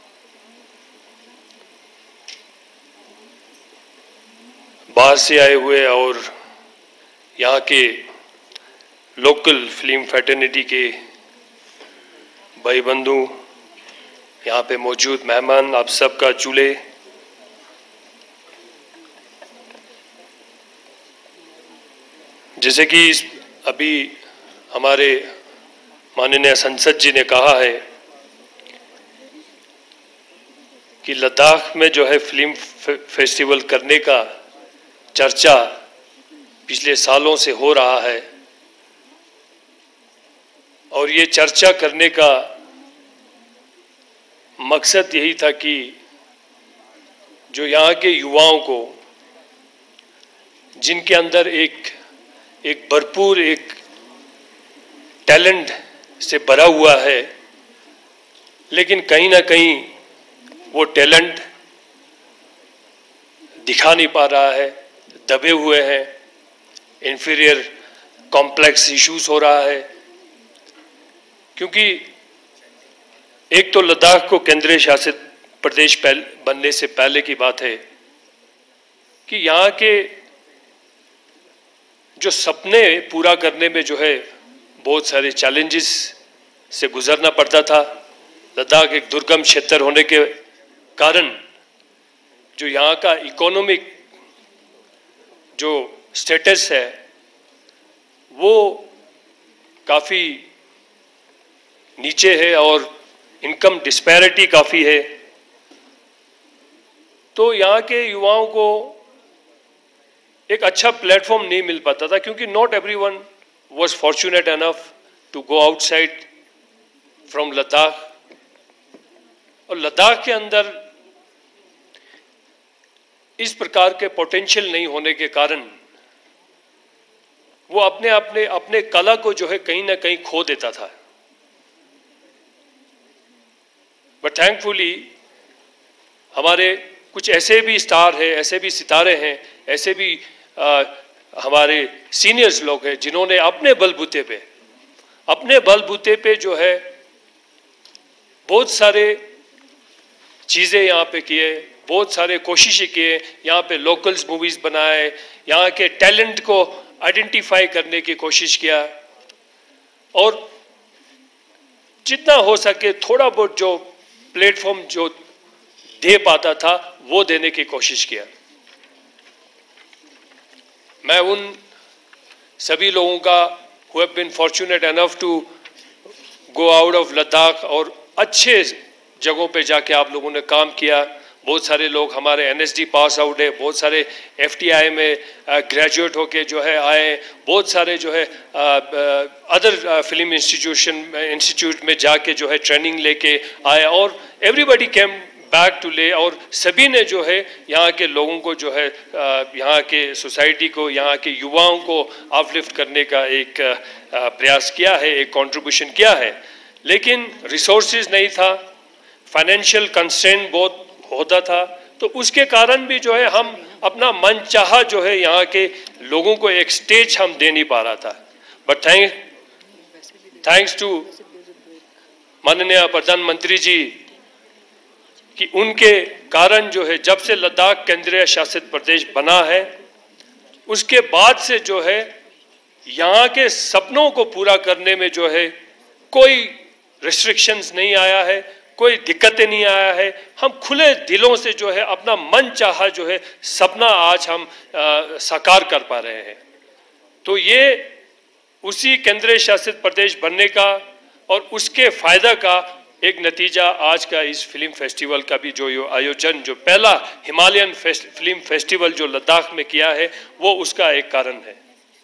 Speaker 5: बाहर से आए हुए और यहाँ के लोकल फिल्म फ्रेटर्निटी के भाई बंधु, यहाँ पे मौजूद मेहमान, आप सबका चूल्हे, जैसे कि अभी हमारे माननीय संसद जी ने कहा है कि लद्दाख में जो है फिल्म फेस्टिवल करने का चर्चा पिछले सालों से हो रहा है और ये चर्चा करने का मकसद यही था कि जो यहाँ के युवाओं को, जिनके अंदर एक एक भरपूर एक टैलेंट से भरा हुआ है, लेकिन कहीं ना कहीं वो टैलेंट दिखा नहीं पा रहा है, दबे हुए हैं, इंफीरियर कॉम्प्लेक्स इश्यूज हो रहा है। क्योंकि एक तो लद्दाख को केंद्रीय शासित प्रदेश बनने से पहले की बात है कि यहाँ के जो सपने पूरा करने में जो है बहुत सारे चैलेंजेस से गुजरना पड़ता था। लद्दाख एक दुर्गम क्षेत्र होने के कारण जो यहाँ का इकोनॉमिक जो स्टेटस है वो काफ़ी नीचे है और इनकम डिस्पैरिटी काफ़ी है। तो यहाँ के युवाओं को एक अच्छा प्लेटफॉर्म नहीं मिल पाता था, क्योंकि not everyone was fortunate enough to go outside from Ladakh. और लद्दाख के अंदर इस प्रकार के पोटेंशियल नहीं होने के कारण वो अपने अपने अपने कला को जो है कहीं ना कहीं खो देता था। बट थैंकफुली हमारे कुछ ऐसे भी स्टार हैं, ऐसे भी सितारे हैं, ऐसे भी आ, हमारे सीनियर्स लोग हैं जिन्होंने अपने बलबूते पे अपने बलबूते पे जो है बहुत सारे चीज़ें यहाँ पे किए, बहुत सारे कोशिशें किए, यहाँ पे लोकल्स मूवीज़ बनाए, यहाँ के टैलेंट को आइडेंटिफाई करने की कोशिश किया और जितना हो सके थोड़ा बहुत जो प्लेटफॉर्म जो दे पाता था वो देने की कोशिश किया। मैं उन सभी लोगों का who have been fortunate enough to go out of Ladakh और अच्छे जगहों पे जाके आप लोगों ने काम किया। बहुत सारे लोग हमारे N S D pass out है, बहुत सारे एफ टी आई में ग्रेजुएट होके जो है आए, बहुत सारे जो है अदर फिल्म इंस्टीट्यूशन इंस्टीट्यूट में जाके जो है ट्रेनिंग लेके आए और एवरीबडी केम बैक टू ले, और सभी ने जो है यहाँ के लोगों को जो है यहाँ के सोसाइटी को, यहाँ के युवाओं को अपलिफ्ट करने का एक प्रयास किया है, एक कंट्रीब्यूशन किया है। लेकिन रिसोर्सेज नहीं था, फाइनेंशियल कंस्ट्रेंट बहुत होता था, तो उसके कारण भी जो है हम अपना मन चाहा जो है यहाँ के लोगों को एक स्टेज हम दे नहीं पा रहा था। बट थैंक थैंक्स टू माननीय प्रधानमंत्री जी कि उनके कारण जो है जब से लद्दाख केंद्रीय शासित प्रदेश बना है उसके बाद से जो है यहाँ के सपनों को पूरा करने में जो है कोई रिस्ट्रिक्शंस नहीं आया है, कोई दिक्कतें नहीं आया है। हम खुले दिलों से जो है अपना मन चाहा जो है सपना आज हम आ, साकार कर पा रहे हैं। तो ये उसी केंद्रीय शासित प्रदेश बनने का और उसके फायदा का एक नतीजा आज का इस फिल्म फेस्टिवल का भी जो आयोजन, जो पहला हिमालयन फेस्ट, फिल्म फेस्टिवल जो लद्दाख में किया है, वो उसका एक कारण है।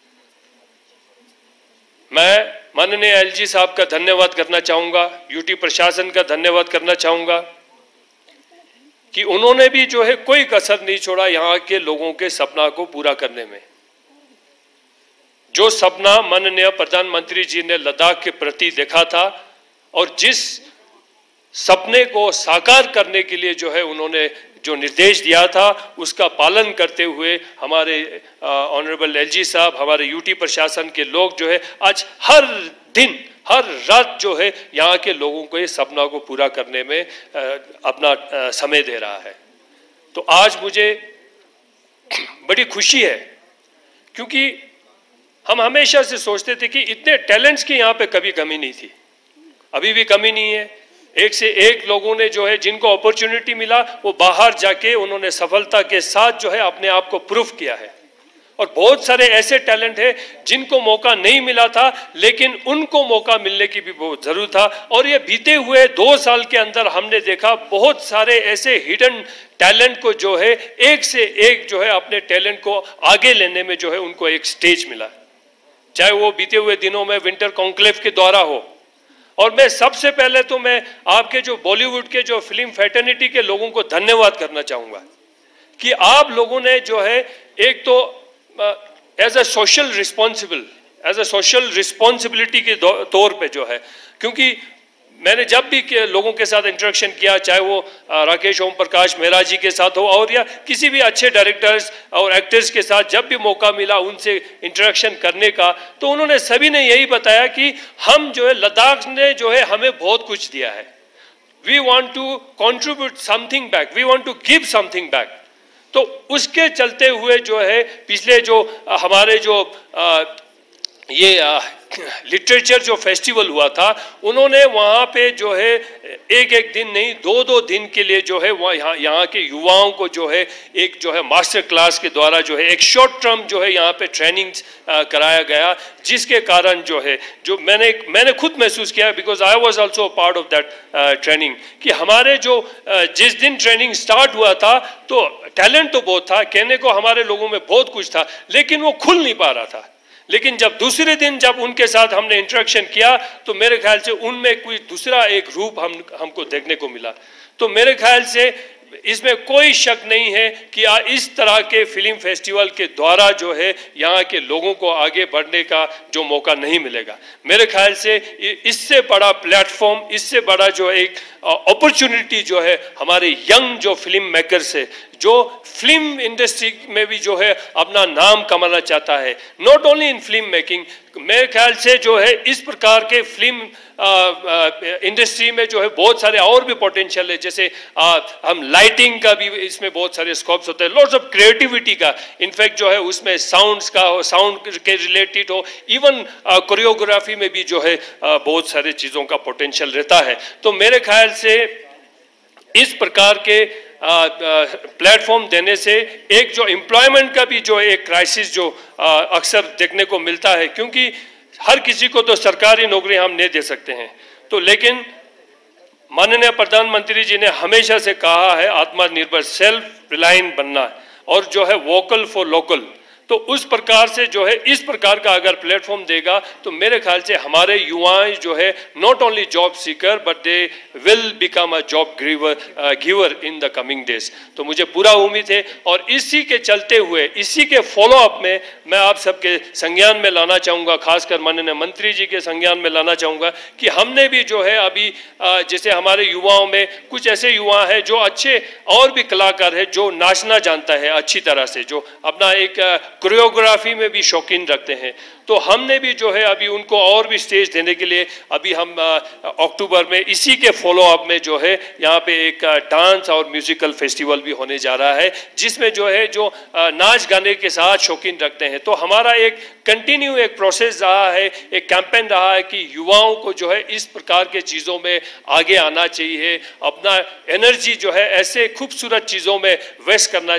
Speaker 5: मैं माननीय एल जी साहब का धन्यवाद करना चाहूँगा, यूटी प्रशासन का धन्यवाद करना चाहूँगा कि उन्होंने भी जो है कोई कसर नहीं छोड़ा यहाँ के लोगों के सपना को पूरा करने में। जो सपना माननीय प्रधानमंत्री जी ने लद्दाख के प्रति देखा था और जिस सपने को साकार करने के लिए जो है उन्होंने जो निर्देश दिया था उसका पालन करते हुए हमारे ऑनरेबल एल जी साहब, हमारे यूटी प्रशासन के लोग जो है आज हर दिन हर रात जो है यहाँ के लोगों को इस सपना को पूरा करने में आ, अपना आ, समय दे रहा है। तो आज मुझे बड़ी खुशी है क्योंकि हम हमेशा से सोचते थे कि इतने टैलेंट्स की यहाँ पे कभी कमी नहीं थी, अभी भी कमी नहीं है। एक से एक लोगों ने जो है जिनको अपॉर्चुनिटी मिला वो बाहर जाके उन्होंने सफलता के साथ जो है अपने आप को प्रूफ किया है। और बहुत सारे ऐसे टैलेंट हैं जिनको मौका नहीं मिला था लेकिन उनको मौका मिलने की भी बहुत जरूरत था। और ये बीते हुए दो साल के अंदर हमने देखा बहुत सारे ऐसे हिडन टैलेंट को जो है एक से एक जो है अपने टैलेंट को आगे लेने में जो है उनको एक स्टेज मिला। चाहे वो बीते हुए दिनों में विंटर कॉन्क्लेव के द्वारा हो, और मैं सबसे पहले तो मैं आपके जो बॉलीवुड के जो फिल्म फैटर्निटी के लोगों को धन्यवाद करना चाहूँगा कि आप लोगों ने जो है एक तो as a social responsible as a social responsibility के तौर पे जो है, क्योंकि मैंने जब भी लोगों के साथ इंटरेक्शन किया, चाहे वो राकेश ओम प्रकाश मेहरा जी के साथ हो और या किसी भी अच्छे डायरेक्टर्स और एक्टर्स के साथ जब भी मौका मिला उनसे इंटरेक्शन करने का, तो उन्होंने सभी ने यही बताया कि हम जो है लद्दाख ने जो है हमें बहुत कुछ दिया है, we want to contribute something back, we want to give something back. तो उसके चलते हुए जो है पिछले जो हमारे जो आ, ये आ, लिटरेचर जो फेस्टिवल हुआ था, उन्होंने वहाँ पे जो है एक एक दिन नहीं दो दो दिन के लिए जो है वहाँ यहाँ यहाँ के युवाओं को जो है एक जो है मास्टर क्लास के द्वारा जो है एक शॉर्ट टर्म जो है यहाँ पे ट्रेनिंग कराया गया, जिसके कारण जो है जो मैंने मैंने खुद महसूस किया, because I was also part of that training, कि हमारे जो uh, जिस दिन ट्रेनिंग स्टार्ट हुआ था तो टैलेंट तो बहुत था, कहने को हमारे लोगों में बहुत कुछ था, लेकिन वो खुल नहीं पा रहा था। लेकिन जब दूसरे दिन जब उनके साथ हमने इंटरेक्शन किया तो मेरे ख्याल से उनमें कोई दूसरा एक रूप हम हमको देखने को मिला। तो मेरे ख्याल से इसमें कोई शक नहीं है कि इस तरह के फिल्म फेस्टिवल के द्वारा जो है यहाँ के लोगों को आगे बढ़ने का जो मौका नहीं मिलेगा। मेरे ख्याल से इससे बड़ा प्लेटफॉर्म, इससे बड़ा जो एक अपॉर्चुनिटी जो है हमारे यंग जो फिल्म मेकर्स है, जो फिल्म इंडस्ट्री में भी जो है अपना नाम कमाना चाहता है, not only in film making, मेरे ख्याल से जो है इस प्रकार के फिल्म इंडस्ट्री में जो है बहुत सारे और भी पोटेंशियल है, जैसे आ, हम लाइटिंग का भी इसमें बहुत सारे स्कोप्स होते हैं, लॉट्स ऑफ क्रिएटिविटी का, इनफैक्ट जो है उसमें साउंड्स का हो, साउंड के रिलेटेड हो, इवन कोरियोग्राफी में भी जो है आ, बहुत सारे चीज़ों का पोटेंशियल रहता है। तो मेरे ख्याल से इस प्रकार के प्लेटफॉर्म देने से एक जो एम्प्लॉयमेंट का भी जो एक क्राइसिस जो अक्सर देखने को मिलता है, क्योंकि हर किसी को तो सरकारी नौकरी हम नहीं दे सकते हैं, तो लेकिन माननीय प्रधानमंत्री जी ने हमेशा से कहा है आत्मनिर्भर सेल्फ रिलायंट बनना और जो है वोकल फॉर लोकल, तो उस प्रकार से जो है इस प्रकार का अगर प्लेटफॉर्म देगा तो मेरे ख्याल से हमारे युवाएं जो है not only job seeker but they will become a job giver giver in the coming days. तो मुझे पूरा उम्मीद है और इसी के चलते हुए इसी के फॉलो अप में मैं आप सबके संज्ञान में लाना चाहूँगा, खासकर माननीय मंत्री जी के संज्ञान में लाना चाहूँगा कि हमने भी जो है अभी जैसे हमारे युवाओं में कुछ ऐसे युवा हैं जो अच्छे और भी कलाकार है, जो नाचना जानता है अच्छी तरह से, जो अपना एक कोरियोग्राफी में भी शौकीन रखते हैं, तो हमने भी जो है अभी उनको और भी स्टेज देने के लिए अभी हम अक्टूबर में इसी के फॉलो अप में जो है यहाँ पे एक डांस और म्यूजिकल फेस्टिवल भी होने जा रहा है, जिसमें जो है जो नाच गाने के साथ शौकीन रखते हैं। तो हमारा एक कंटिन्यू एक प्रोसेस रहा है, एक कैंपेन रहा है कि युवाओं को जो है इस प्रकार के चीज़ों में आगे आना चाहिए, अपना एनर्जी जो है ऐसे खूबसूरत चीज़ों में वेस्ट करना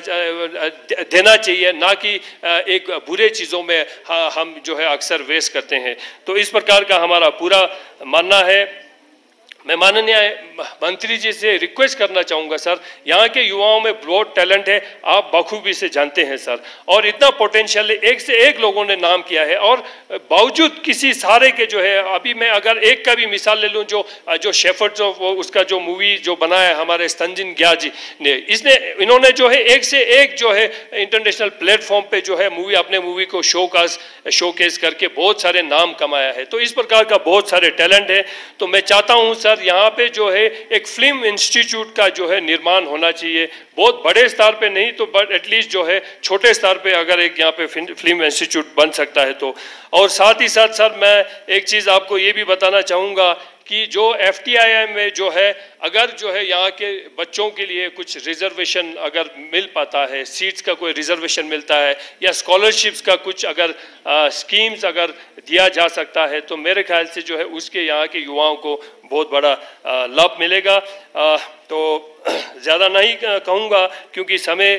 Speaker 5: देना चाहिए, ना कि एक बुरे चीज़ों में हम जो है अक्सर वेस्ट करते हैं। तो इस प्रकार का हमारा पूरा मानना है। मैं माननीय मंत्री जी से रिक्वेस्ट करना चाहूँगा सर, यहाँ के युवाओं में बहुत टैलेंट है, आप बखूबी से जानते हैं सर, और इतना पोटेंशियल है, एक से एक लोगों ने नाम किया है, और बावजूद किसी सारे के जो है अभी मैं अगर एक का भी मिसाल ले लूँ, जो जो शेफर्ड जो उसका जो मूवी जो बनाया है हमारे स्तंजन ग्या जी ने, इसने इन्होंने जो है एक से एक जो है इंटरनेशनल प्लेटफॉर्म पे जो है मूवी अपने मूवी को शोकास शोकेस करके बहुत सारे नाम कमाया है। तो इस प्रकार का बहुत सारे टैलेंट है। तो मैं चाहता हूँ सर यहाँ पे जो है एक फिल्म इंस्टीट्यूट का जो है निर्माण होना चाहिए, बहुत बड़े स्तर पे नहीं तो बट एटलीस्ट जो है छोटे स्तर पे अगर एक यहाँ पे फिल्म इंस्टीट्यूट बन सकता है तो। और साथ ही साथ सर मैं एक चीज़ आपको ये भी बताना चाहूँगा कि जो एफ टी आई आई में जो है अगर जो है यहाँ के बच्चों के लिए कुछ रिजर्वेशन अगर मिल पाता है, सीट्स का कोई रिजर्वेशन मिलता है या स्कॉलरशिप्स का कुछ अगर आ, स्कीम्स अगर दिया जा सकता है तो मेरे ख्याल से जो है उसके यहाँ के युवाओं को बहुत बड़ा लाभ मिलेगा। आ, तो ज़्यादा नहीं कहूँगा क्योंकि समय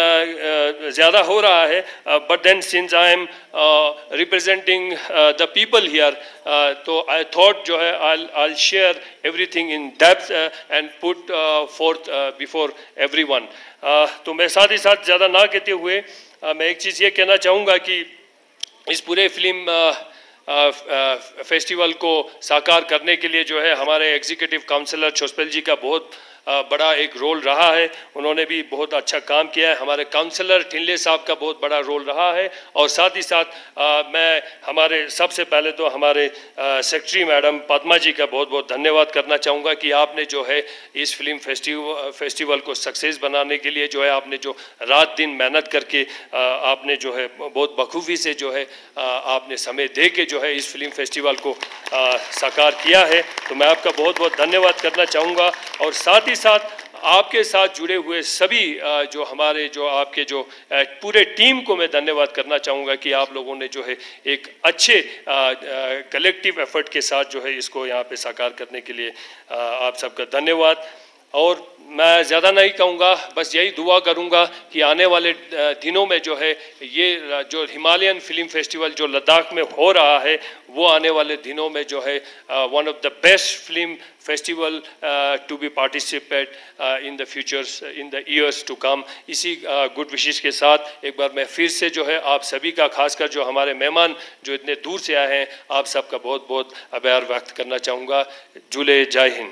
Speaker 5: ज़्यादा हो रहा है, but then since I am representing the people here, तो आई थॉट जो है I I share everything in depth and put forth before everyone. तो मैं साथ ही साथ ज़्यादा ना कहते हुए uh, मैं एक चीज़ ये कहना चाहूँगा कि इस पूरे फिल्म uh, फेस्टिवल को साकार करने के लिए जो है हमारे एग्जीक्यूटिव काउंसलर छोस्पेल जी का बहुत बड़ा एक रोल रहा है। उन्होंने भी बहुत अच्छा काम किया है। हमारे काउंसलर ठिल्ले साहब का बहुत बड़ा रोल रहा है। और साथ ही साथ आ, मैं हमारे सबसे पहले तो हमारे सेक्रेटरी मैडम पद्मा जी का बहुत बहुत धन्यवाद करना चाहूँगा कि आपने जो है इस फिल्म फेस्टिवल फेस्टिवल को सक्सेस बनाने के लिए जो है आपने जो रात दिन मेहनत करके आ, आपने जो है बहुत बखूबी से जो है आ, आपने समय दे के जो है इस फिल्म फेस्टिवल को आ, साकार किया है। तो मैं आपका बहुत बहुत धन्यवाद करना चाहूँगा। और साथ ही साथ आपके साथ जुड़े हुए सभी जो हमारे जो आपके जो पूरे टीम को मैं धन्यवाद करना चाहूँगा कि आप लोगों ने जो है एक अच्छे कलेक्टिव एफर्ट के साथ जो है इसको यहाँ पे साकार करने के लिए आप सबका धन्यवाद। और मैं ज़्यादा नहीं कहूँगा, बस यही दुआ करूँगा कि आने वाले दिनों में जो है ये जो हिमालयन फिल्म फेस्टिवल जो लद्दाख में हो रहा है वो आने वाले दिनों में जो है one of the best film festival to be participate in the futures in the years to come. इसी गुड विशेष के साथ एक बार मैं फिर से जो है आप सभी का, खासकर जो हमारे मेहमान जो इतने दूर से आए हैं, आप सबका बहुत बहुत आभार व्यक्त करना चाहूँगा। जुले, जय Hind.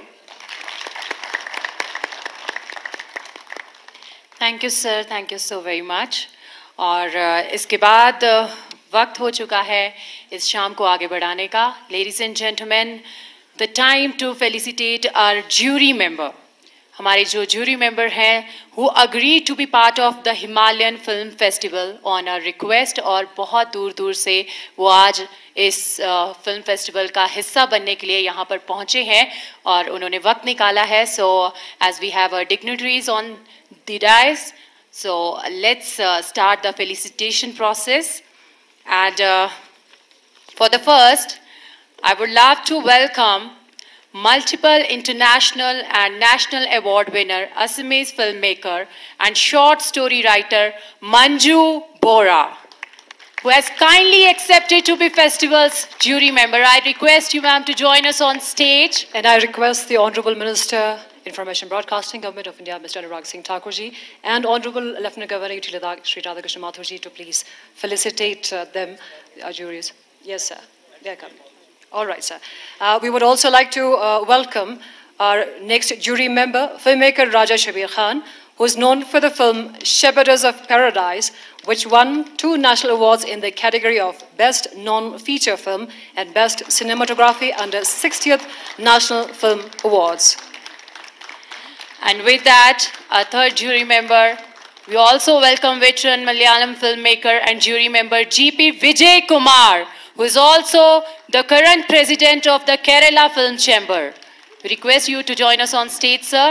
Speaker 1: Thank you sir, thank you so very much. और uh, इसके बाद uh, वक्त हो चुका है इस शाम को आगे बढ़ाने का। Ladies and gentleman, the time to felicitate our jury member. हमारे जो ज्यूरी मेंबर हैं who agree to be part of the Himalayan film festival on a request, और बहुत दूर दूर से वो आज इस फिल्म uh, फेस्टिवल का हिस्सा बनने के लिए यहाँ पर पहुँचे हैं और उन्होंने वक्त निकाला है। So as we have a dignitaries on the dais, so let's uh, start the felicitation process. And uh, for the first, I would love to welcome multiple international and national award winner, Assamese filmmaker and short story writer Manju Bora, who has kindly accepted to be festival's jury member. I request you, ma'am, to join us on stage.
Speaker 2: And I request the Honorable Minister, Information Broadcasting, Government of India, Mister Anurag Singh Thakur ji, and Honorable Lieutenant Governor U T Ladakh, Shri Radhakrishna Mathur ji, to please felicitate uh, them, our juries. Yes, sir. They are coming. All right, sir. Uh, we would also like to uh, welcome our next jury member, filmmaker Raja Shabir Khan, who is known for the film Shepherdess of Paradise, which won two national awards in the category of Best Non-Feature Film and Best Cinematography under sixtieth National Film Awards.
Speaker 1: And with that, our third jury member, we also welcome veteran Malayalam filmmaker and jury member G P Vijay Kumar, who is also the current president of the Kerala Film Chamber. We request you to join us on stage, sir.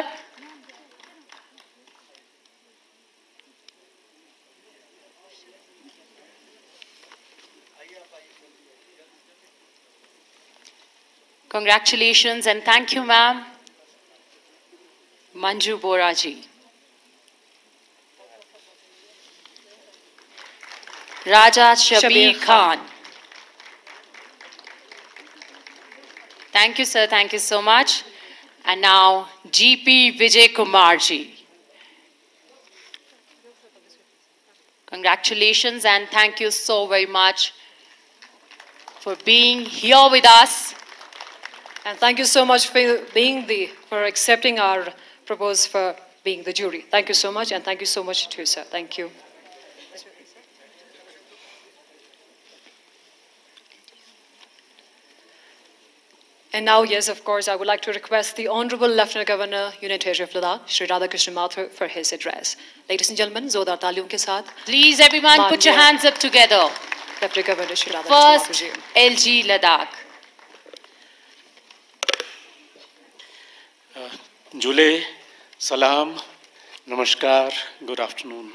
Speaker 1: Congratulations and thank you, ma'am. Manju Bora ji. Raja Shabir Khan. Thank you, sir. Thank you so much. And now G P Vijay Kumar ji. Congratulations and thank you so very much for being here with us.
Speaker 2: And thank you so much for being the, for accepting our proposal for being the jury. Thank you so much, and thank you so much too, sir. Thank you. And now, yes, of course, I would like to request the Honorable Lieutenant Governor, Union Territory of Ladakh, Shri Radhakrishna Mathur, for his address. Ladies and gentlemen, zordar taaliyon ke saath.
Speaker 1: Please, everyone, put your hands up together.
Speaker 2: Lieutenant Governor Shri Radhakrishna Mathur ji.
Speaker 1: First, L G Ladakh.
Speaker 6: Jule, salam, namaskar, good afternoon.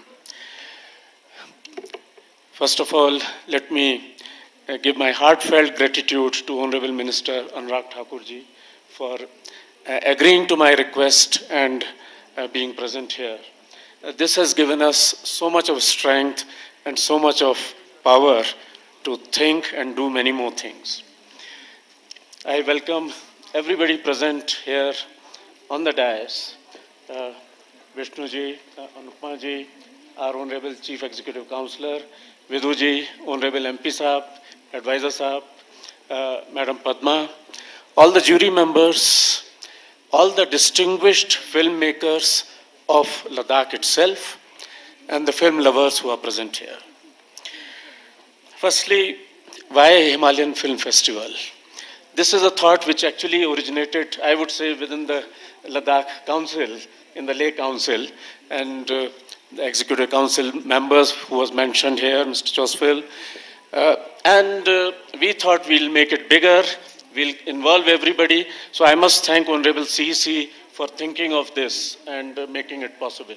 Speaker 6: First of all, let me uh, give my heartfelt gratitude to Honorable Minister Anurag Thakur ji for uh, agreeing to my request and uh, being present here. Uh, this has given us so much of strength and so much of power to think and do many more things. I welcome everybody present here on the dais, uh, Vishnu ji, uh, Anupma ji, our Honorable Chief Executive Councillor, Vidhu ji, Honorable M P Saab, Advisor Saab, uh, Madam Padma, all the jury members, all the distinguished filmmakers of Ladakh itself, and the film lovers who are present here. Firstly, why Himalayan Film Festival? This is a thought which actually originated, I would say, within the Ladakh Council, in the Leh Council, and uh, the Executive Council members who was mentioned here, Mister Joseph. Uh, and uh, we thought we'll make it bigger, we'll involve everybody. So I must thank Honorable C C for thinking of this and uh, making it possible.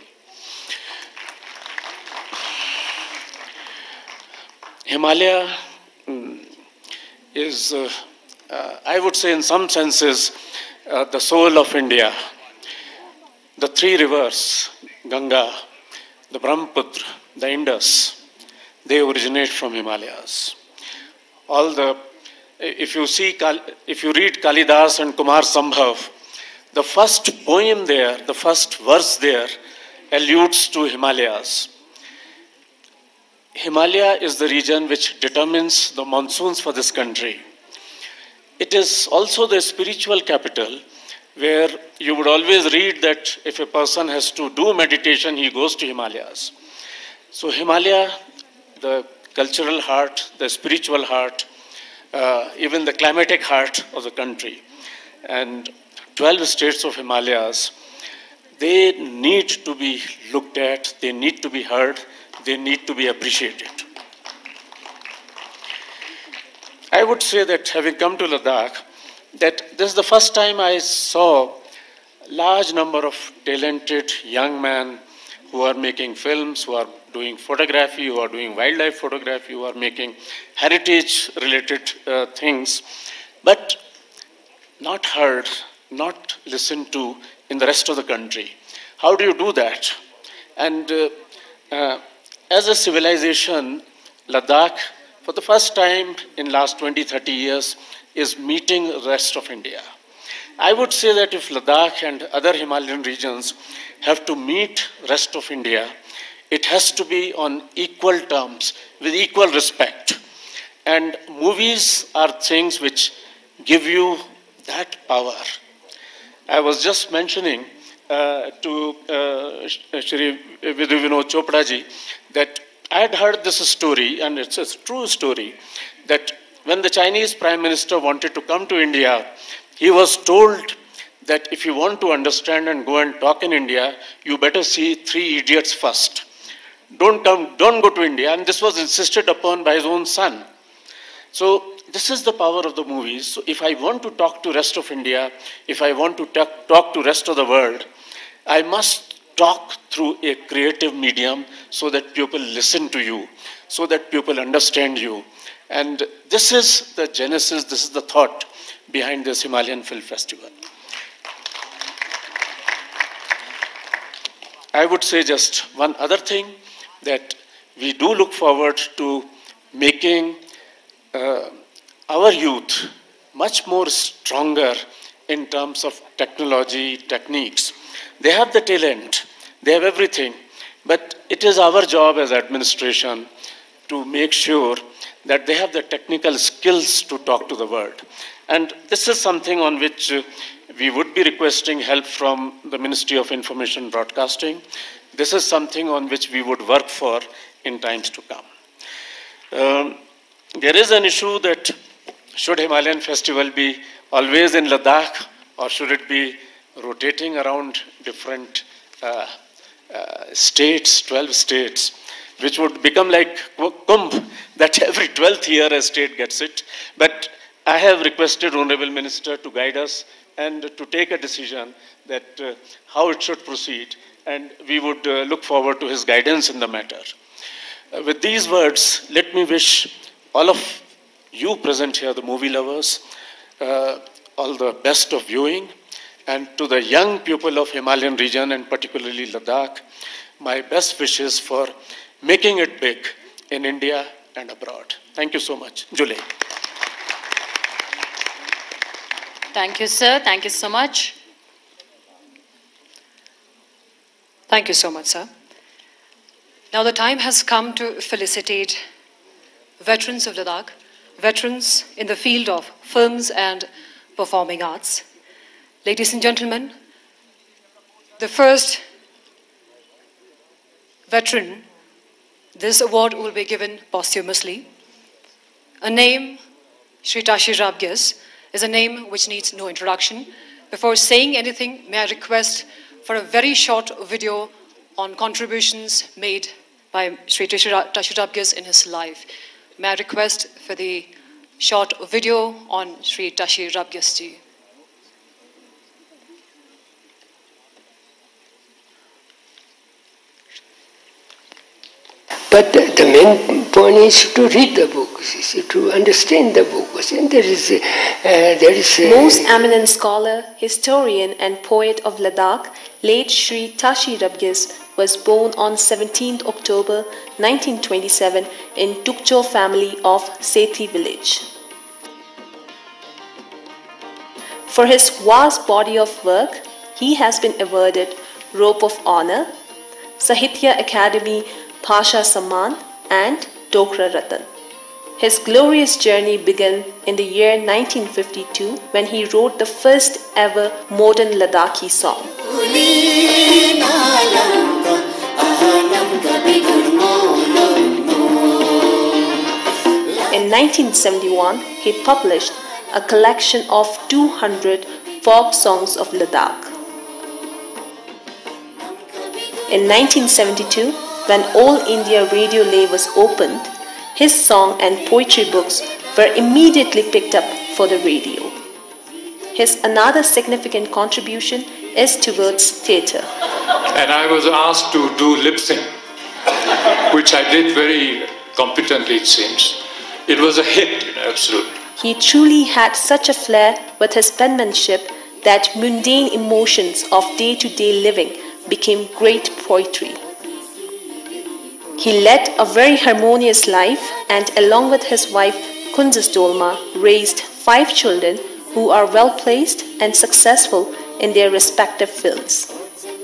Speaker 6: Himalaya mm, is, uh, uh, I would say in some senses, uh, the soul of India. The three rivers, Ganga, the Brahmaputra, the Indus, they originate from Himalayas. All the, if you see, if you read Kalidas and Kumar Sambhav, the first poem there, the first verse there, alludes to Himalayas. Himalaya is the region which determines the monsoons for this country. It is also the spiritual capital, where you would always read that if a person has to do meditation, he goes to Himalayas. So Himalaya, the cultural heart, the spiritual heart, uh, even the climatic heart of the country. And twelve states of Himalayas, they need to be looked at, they need to be heard, they need to be appreciated. I would say that having come to Ladakh, that this is the first time I saw a large number of talented young men who are making films, who are doing photography, who are doing wildlife photography, who are making heritage-related uh, things, but not heard, not listened to in the rest of the country. How do you do that? And uh, uh, as a civilization, Ladakh, for the first time in last twenty, thirty years, is meeting the rest of India. I would say that if Ladakh and other Himalayan regions have to meet rest of India, it has to be on equal terms, with equal respect. And movies are things which give you that power. I was just mentioning uh, to uh, Shri Vidhu Vinod Chopra ji that I had heard this story, and it's a true story, that when the Chinese Prime Minister wanted to come to India, he was told that if you want to understand and go and talk in India, you better see Three Idiots first. Don't come, don't go to India. And this was insisted upon by his own son. So this is the power of the movies. So if I want to talk to rest of India, if I want to talk, talk to rest of the world, I must talk through a creative medium so that people listen to you, so that people understand you. And this is the genesis, this is the thought behind this Himalayan Film Festival. I would say just one other thing, that we do look forward to making uh, our youth much more stronger in terms of technology, techniques. They have the talent, they have everything, but it is our job as administration to make sure that they have the technical skills to talk to the world. And this is something on which uh, we would be requesting help from the Ministry of Information and Broadcasting. This is something on which we would work for in times to come. Um, there is an issue that should Himalayan Festival be always in Ladakh, or should it be rotating around different uh, uh, states, twelve states, which would become like Kumbh, that every twelfth year a state gets it. But I have requested Honorable Minister to guide us and to take a decision that uh, how it should proceed, and we would uh, look forward to his guidance in the matter. Uh, with these words, let me wish all of you present here, the movie lovers, uh, all the best of viewing, and to the young people of Himalayan region and particularly Ladakh, my best wishes for making it big in India and abroad. Thank you so much. Jule.
Speaker 1: Thank you, sir. Thank you so much.
Speaker 2: Thank you so much, sir. Now the time has come to felicitate veterans of Ladakh, veterans in the field of films and performing arts. Ladies and gentlemen, the first veteran, this award will be given posthumously. A name, Shri Tashi Rabgyas, is a name which needs no introduction. Before saying anything, may I request for a very short video on contributions made by Shri Tashi Rabgyas in his life. May I request for the short video on Shri Tashi Rabgyas ji.
Speaker 7: But the, the main point is to read the books, to understand the books. And there is, uh, there is uh,
Speaker 8: most eminent scholar, historian and poet of Ladakh, late Shri Tashi Rabgyas, was born on seventeenth October nineteen twenty-seven in Tukcho family of Sethi village. For his vast body of work, he has been awarded Rope of Honor, Sahitya Academy Bhasha Samman and Dokra Ratan. His glorious journey began in the year nineteen fifty-two when he wrote the first ever modern Ladakhi song. In nineteen seventy-one, he published a collection of two hundred folk songs of Ladakh. In nineteen seventy-two, when All India Radio Lay was opened, his song and poetry books were immediately picked up for the radio. His another significant contribution is towards theatre.
Speaker 9: And I was asked to do lip sync, which I did very competently, it seems. It was a hit, you know, absolutely.
Speaker 8: He truly had such a flair with his penmanship that mundane emotions of day-to-day living became great poetry. He led a very harmonious life and along with his wife Kunzas Dolma raised five children who are well placed and successful in their respective fields.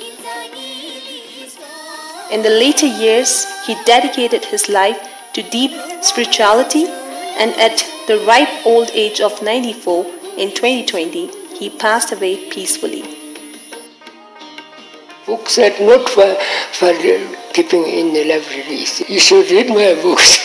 Speaker 8: In the later years, he dedicated his life to deep spirituality and at the ripe old age of ninety-four in twenty twenty, he passed away peacefully.
Speaker 7: Books are not for, for keeping in the libraries. You should read my books.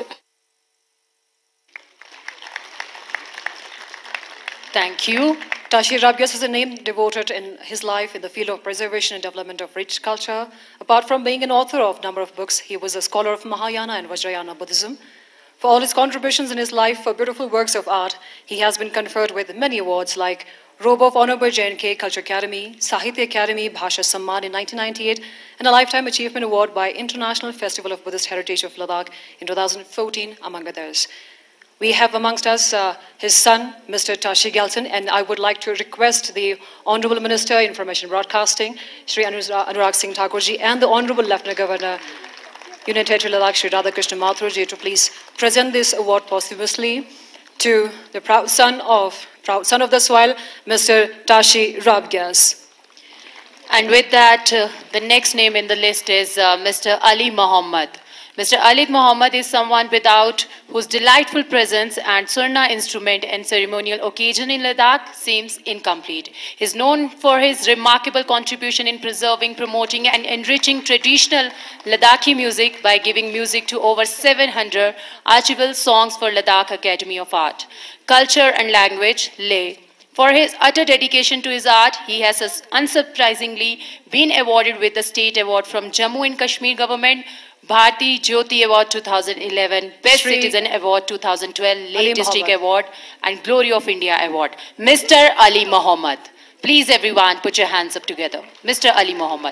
Speaker 2: Thank you. Tashi Rabgyas is a name devoted in his life in the field of preservation and development of rich culture. Apart from being an author of a number of books, he was a scholar of Mahayana and Vajrayana Buddhism. For all his contributions in his life for beautiful works of art, he has been conferred with many awards like Robe of Honor by J and K Culture Academy, Sahitya Academy Bhasha Samman in nineteen ninety-eight, and a Lifetime Achievement Award by International Festival of Buddhist Heritage of Ladakh in two thousand fourteen, among others. We have amongst us uh, his son, Mister Tashi Gelton, and I would like to request the Honorable Minister, Information Broadcasting, Shri Anurag Singh Thakurji, and the Honorable Lieutenant Governor, Union Territory Ladakh, Shri Radhakrishna Mathurji, to please present this award posthumously to the proud son of proud son of the soil, Mister Tashi Rabgyas.
Speaker 1: And with that, uh, the next name in the list is uh, Mister Ali Muhammad. Mister Ali Muhammad is someone without whose delightful presence and surna instrument and ceremonial occasion in Ladakh seems incomplete. He is known for his remarkable contribution in preserving, promoting and enriching traditional Ladakhi music by giving music to over seven hundred archival songs for Ladakh Academy of Art, Culture and Language, Leh. For his utter dedication to his art, he has unsurprisingly been awarded with the State Award from Jammu and Kashmir Government, Bharti Jyoti Award two thousand eleven, Best Shri Citizen Award two thousand twelve, Leh District Muhammad Award and Glory of India Award. Mister Ali Muhammad. Please everyone put your hands up together. Mister Ali Muhammad.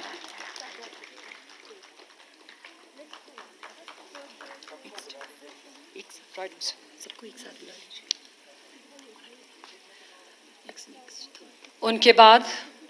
Speaker 2: उनके बाद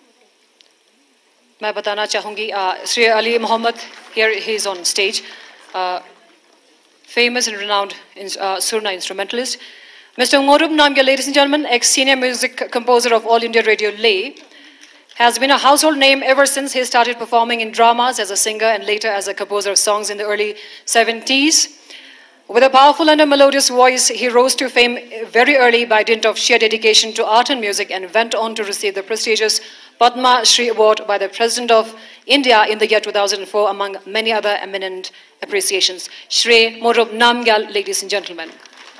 Speaker 2: मैं बताना चाहूँगी Shri Ali Mohammad, here he is on stage, uh, famous and renowned uh, Surna instrumentalist. Mister Ngorup Namgyal, ladies and gentlemen, ex-senior music composer of All India Radio Leh, has been a household name ever since he started performing in dramas as a singer and later as a composer of songs in the early seventies. With a powerful and a melodious voice, he rose to fame very early by dint of sheer dedication to art and music and went on to receive the prestigious Padma Shri Award by the President of India in the year two thousand four, among many other eminent appreciations. Shri Morub Namgyal, ladies and gentlemen.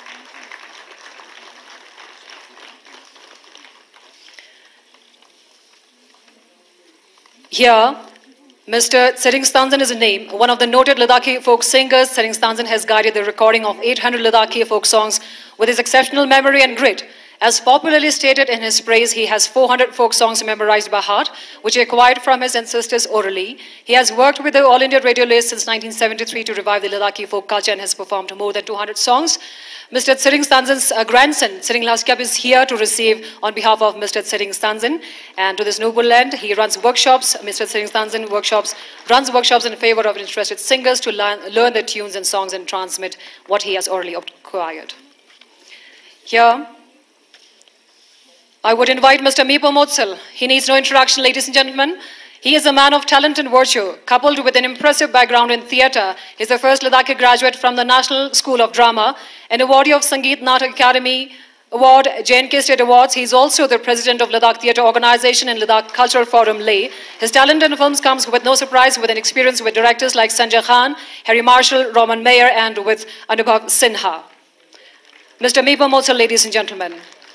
Speaker 2: Here, Mister Tsering is a name. One of the noted Ladakhi folk singers, Tsering has guided the recording of eight hundred Ladakhi folk songs with his exceptional memory and grit. As popularly stated in his praise, he has four hundred folk songs memorized by heart, which he acquired from his ancestors orally. He has worked with the All India Radio List since nineteen seventy-three to revive the Ladakhi folk culture and has performed more than two hundred songs. Mister Tsering Stanzen's uh, grandson, Tsering Laskap, is here to receive on behalf of Mister Tsering Stanzen. And to this noble end, he runs workshops. Mister Tsering Stanzen workshops, runs workshops in favor of interested singers to learn, learn the tunes and songs and transmit what he has orally acquired. Here, I would invite Mister Mipo Motsal. He needs no introduction, ladies and gentlemen. He is a man of talent and virtue, coupled with an impressive background in theatre. He is the first Ladakhi graduate from the National School of Drama, an awardee of Sangeet Natak Academy Award, J N K State Awards. He is also the president of Ladakh Theatre Organization and Ladakh Cultural Forum, Leh. His talent in films comes with no surprise, with an experience with directors like Sanjay Khan, Harry Marshall, Roman Mayer, and with Anubhav Sinha. Mister Mipo Motsal, ladies and gentlemen.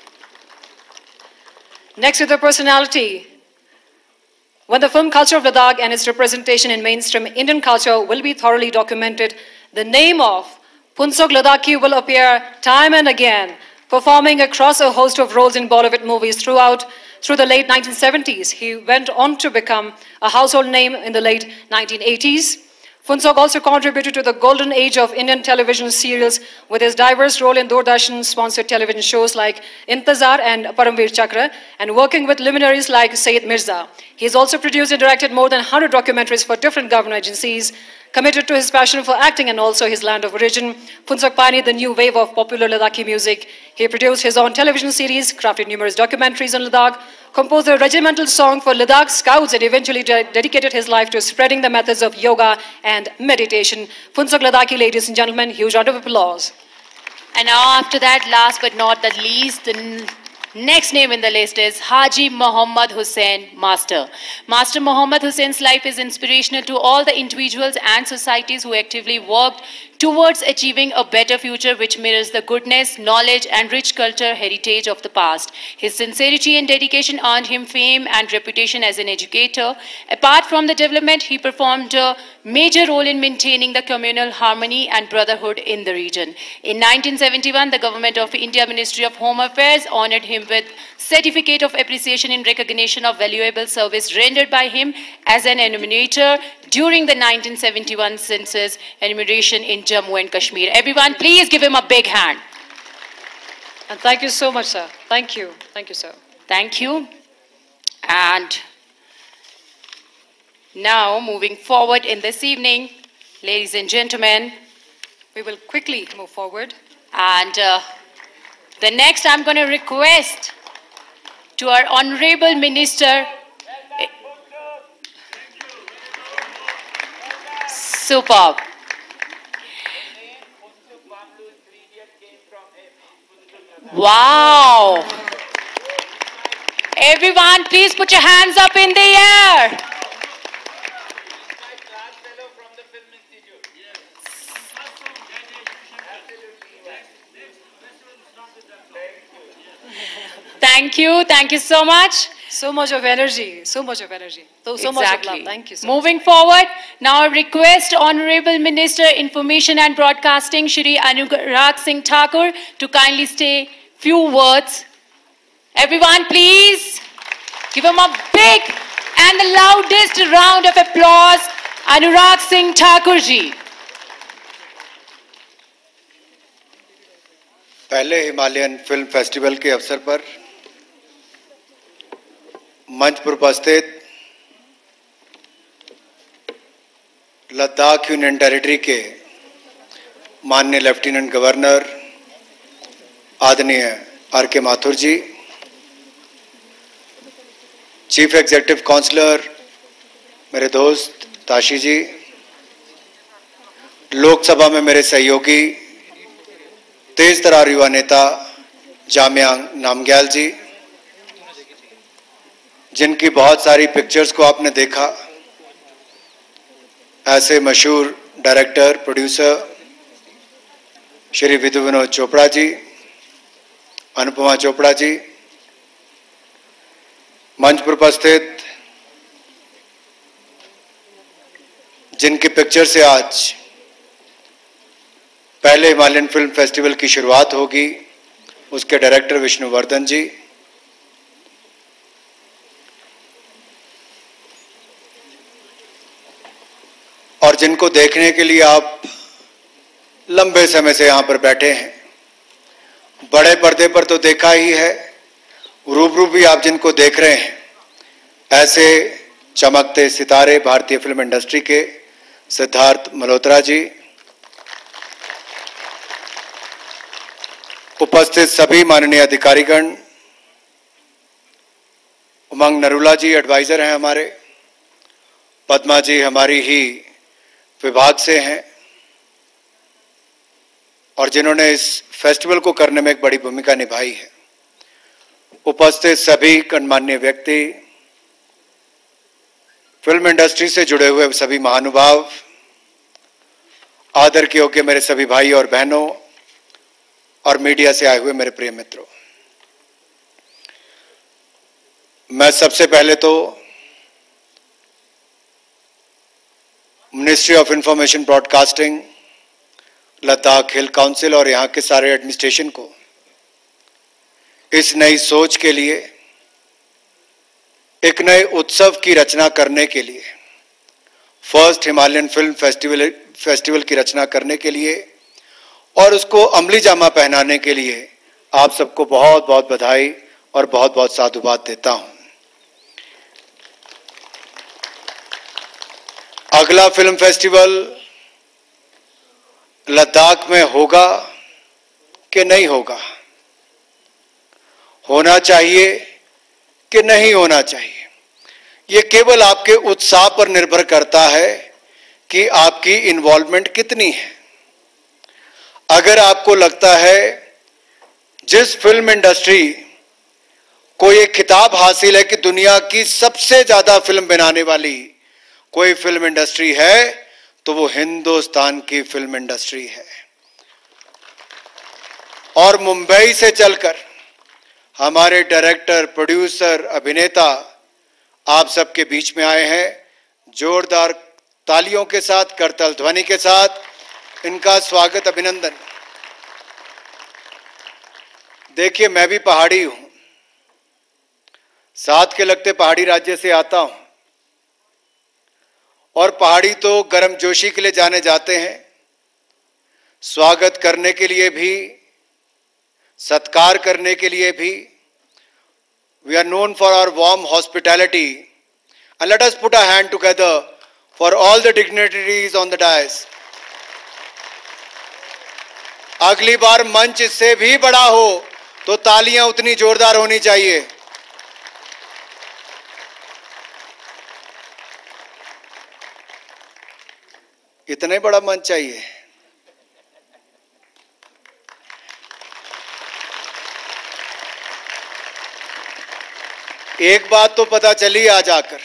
Speaker 2: Next is the personality. When the film culture of Ladakh and its representation in mainstream Indian culture will be thoroughly documented, the name of Phuntsog Ladakhi will appear time and again, performing across a host of roles in Bollywood movies throughout through the late nineteen seventies. He went on to become a household name in the late nineteen eighties. Phuntsog also contributed to the golden age of Indian television serials with his diverse role in Doordarshan-sponsored television shows like Intezar and Paramveer Chakra, and working with luminaries like Syed Mirza. He has also produced and directed more than one hundred documentaries for different government agencies. Committed to his passion for acting and also his land of origin, Phuntsog pioneered the new wave of popular Ladakhi music. He produced his own television series, crafted numerous documentaries on Ladakh, composed a regimental song for Ladakh Scouts, and eventually de dedicated his life to spreading the methods of yoga and meditation. Phuntsog Ladakhi, ladies and gentlemen, huge round of applause.
Speaker 1: And now after that, last but not the least, the next name in the list is Haji Muhammad Hussain Master. Master Muhammad Hussein's life is inspirational to all the individuals and societies who actively worked towards achieving a better future which mirrors the goodness, knowledge and rich culture heritage of the past. His sincerity and dedication earned him fame and reputation as an educator. Apart from the development, he performed a major role in maintaining the communal harmony and brotherhood in the region. In nineteen seventy-one, the Government of India Ministry of Home Affairs honored him with Certificate of Appreciation in recognition of valuable service rendered by him as an enumerator during the nineteen seventy-one census enumeration in Jammu and Kashmir. Everyone, please give him a big hand.
Speaker 2: And thank you so much, sir. Thank you. Thank you, sir.
Speaker 1: Thank you. And now, moving forward in this evening, ladies and gentlemen,
Speaker 2: we will quickly move forward.
Speaker 1: And uh, the next I'm going to request to our Honorable Minister. Superb. Wow. Everyone, please put your hands up in the air. Thank you. Thank you so much.
Speaker 2: So much of energy. So much of energy. So, so
Speaker 1: exactly.
Speaker 2: much of love. Thank you so
Speaker 1: Moving
Speaker 2: much.
Speaker 1: forward, now I request Honorable Minister Information and Broadcasting, Shri Anurag Singh Thakur, to kindly say few words. Everyone, please give him a big and the loudest round of applause. Anurag Singh Thakur ji.
Speaker 10: पहले Himalayan film festival के अवसर पर मंच पर उपस्थित Ladakh union territory के माननीय lieutenant governor आदरणीय R K Mathur ji, chief executive councillor मेरे दोस्त ताशी जी, लोकसभा में मेरे सहयोगी तेज तरार युवा नेता जामयांग नामग्याल जी, जिनकी बहुत सारी पिक्चर्स को आपने देखा, ऐसे मशहूर डायरेक्टर प्रोड्यूसर श्री विधु विनोद चोपड़ा जी, अनुपमा चोपड़ा जी, मंच पर उपस्थित जिनकी पिक्चर से आज पहले हिमालयन फिल्म फेस्टिवल की शुरुआत होगी, उसके डायरेक्टर विष्णुवर्धन जी, और जिनको देखने के लिए आप लंबे समय से यहां पर बैठे हैं। बड़े पर्दे पर तो देखा ही है, रूबरू भी आप जिनको देख रहे हैं, ऐसे चमकते सितारे भारतीय फिल्म इंडस्ट्री के सिद्धार्थ मल्होत्रा जी, उपस्थित सभी माननीय अधिकारीगण, उमंग नरूला जी एडवाइजर हैं हमारे, पद्मा जी हमारी ही विभाग से हैं और जिन्होंने इस फेस्टिवल को करने में एक बड़ी भूमिका निभाई है। उपस्थित सभी गणमान्य व्यक्ति, फिल्म इंडस्ट्री से जुड़े हुए सभी महानुभाव, आदर के योग्य मेरे सभी भाई और बहनों और मीडिया से आए हुए मेरे प्रिय मित्रों, मैं सबसे पहले तो ministry of information broadcasting, Ladakh hill council और यहाँ के सारे एडमिनिस्ट्रेशन को इस नई सोच के लिए, एक नए उत्सव की रचना करने के लिए, first Himalayan film festival festival की रचना करने के लिए और उसको अमली जामा पहनाने के लिए आप सबको बहुत बहुत बधाई और बहुत बहुत साधुवाद देता हूं। अगला फिल्म फेस्टिवल लद्दाख में होगा कि नहीं होगा, होना चाहिए कि नहीं होना चाहिए, ये केवल आपके उत्साह पर निर्भर करता है कि आपकी इन्वॉल्वमेंट कितनी है। अगर आपको लगता है जिस फिल्म इंडस्ट्री को ये खिताब हासिल है कि दुनिया की सबसे ज्यादा फिल्म बनाने वाली कोई फिल्म इंडस्ट्री है तो वो हिंदुस्तान की फिल्म इंडस्ट्री है। और मुंबई से चलकर हमारे डायरेक्टर, प्रोड्यूसर, अभिनेता आप सबके बीच में आए हैं। जोरदार तालियों के साथ, करताल ध्वनि के साथ इनका स्वागत, अभिनंदन। देखिए, मैं भी पहाड़ी हूं, साथ के लगते पहाड़ी राज्य से आता हूं और पहाड़ी तो गर्मजोशी के लिए जाने जाते हैं, स्वागत करने के लिए भी, सत्कार करने के लिए भी। We are known for our warm hospitality, and let us put our hand together for all the dignitaries on the dais. अगली बार मंच इससे भी बड़ा हो तो तालियां उतनी जोरदार होनी चाहिए। इतना बड़ा मंच चाहिए। एक बात तो पता चली आज आकर,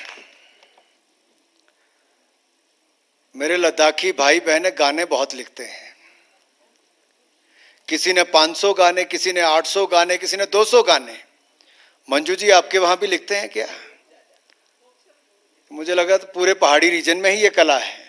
Speaker 10: मेरे लद्दाखी भाई बहन गाने बहुत लिखते हैं। किसी ने पाँच सौ गाने, किसी ने आठ सौ गाने, किसी ने दो सौ गाने। मंजू जी, आपके वहां भी लिखते हैं क्या? मुझे लगा तो पूरे पहाड़ी रीजन में ही ये कला है।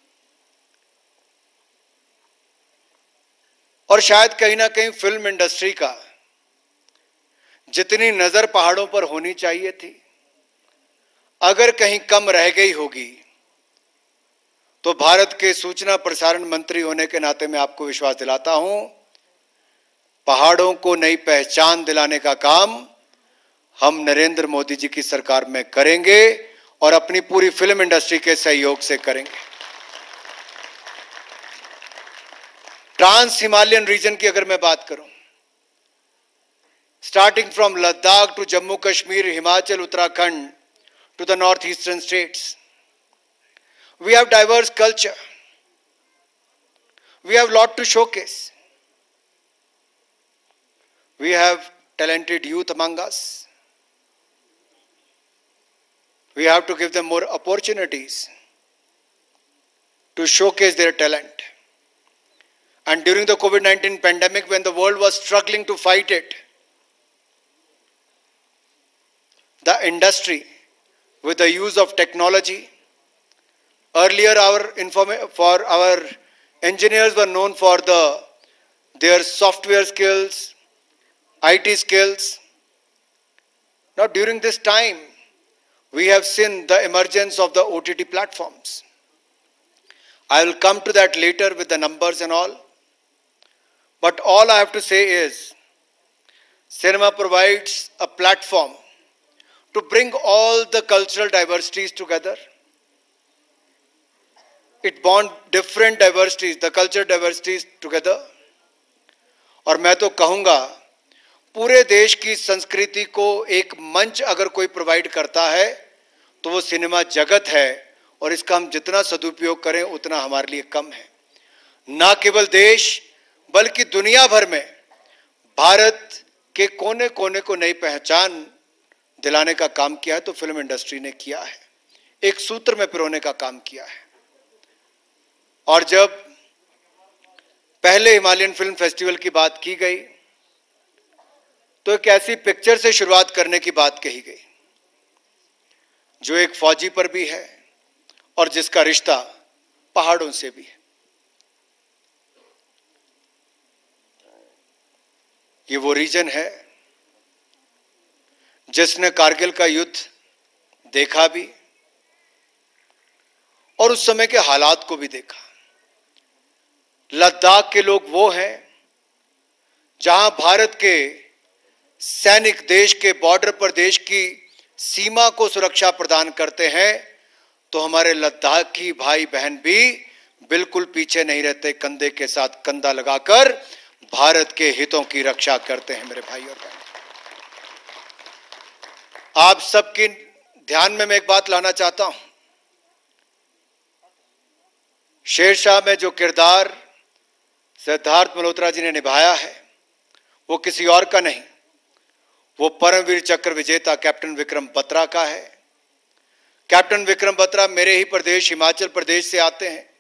Speaker 10: और शायद कहीं ना कहीं फिल्म इंडस्ट्री का जितनी नजर पहाड़ों पर होनी चाहिए थी, अगर कहीं कम रह गई होगी तो भारत के सूचना प्रसारण मंत्री होने के नाते मैं आपको विश्वास दिलाता हूं, पहाड़ों को नई पहचान दिलाने का काम हम नरेंद्र मोदी जी की सरकार में करेंगे और अपनी पूरी फिल्म इंडस्ट्री के सहयोग से करेंगे। ट्रांस हिमालयन रीजन की अगर मैं बात करूं, starting from Ladakh to Jammu Kashmir, Himachal, Uttarakhand to the northeastern states, we have diverse culture, we have lot to showcase, We have talented youth among us. We have to give them more opportunities to showcase their talent. And during the COVID nineteen pandemic, when the world was struggling to fight it, the industry, with the use of technology, earlier our informa- for our engineers were known for the their software skills, I T skills. Now during this time, we have seen the emergence of the O T T platforms. I will come to that later with the numbers and all. But all I have to say is, cinema provides a platform to bring all the cultural diversities together. It bonds different diversities, the cultural diversities together. और मैं तो कहूँगा, पूरे देश की संस्कृति को एक मंच अगर कोई प्रोवाइड करता है, तो वो सिनेमा जगत है, और इसका हम जितना सदुपयोग करें उतना हमारे लिए कम है। ना केवल देश बल्कि दुनिया भर में भारत के कोने कोने को नई पहचान दिलाने का काम किया है तो फिल्म इंडस्ट्री ने किया है, एक सूत्र में पिरोने का काम किया है। और जब पहले हिमालयन फिल्म फेस्टिवल की बात की गई तो एक ऐसी पिक्चर से शुरुआत करने की बात कही गई जो एक फौजी पर भी है और जिसका रिश्ता पहाड़ों से भी है। ये वो रीजन है जिसने कारगिल का युद्ध देखा भी और उस समय के हालात को भी देखा। लद्दाख के लोग वो हैं जहां भारत के सैनिक देश के बॉर्डर पर देश की सीमा को सुरक्षा प्रदान करते हैं, तो हमारे लद्दाखी भाई बहन भी बिल्कुल पीछे नहीं रहते, कंधे के साथ कंधा लगाकर भारत के हितों की रक्षा करते हैं। मेरे भाई और बहन, आप सबके ध्यान में मैं एक बात लाना चाहता हूं। शेरशाह में जो किरदार सिद्धार्थ मल्होत्रा जी ने निभाया है वो किसी और का नहीं, वो परमवीर चक्र विजेता कैप्टन विक्रम बत्रा का है। कैप्टन विक्रम बत्रा मेरे ही प्रदेश हिमाचल प्रदेश से आते हैं।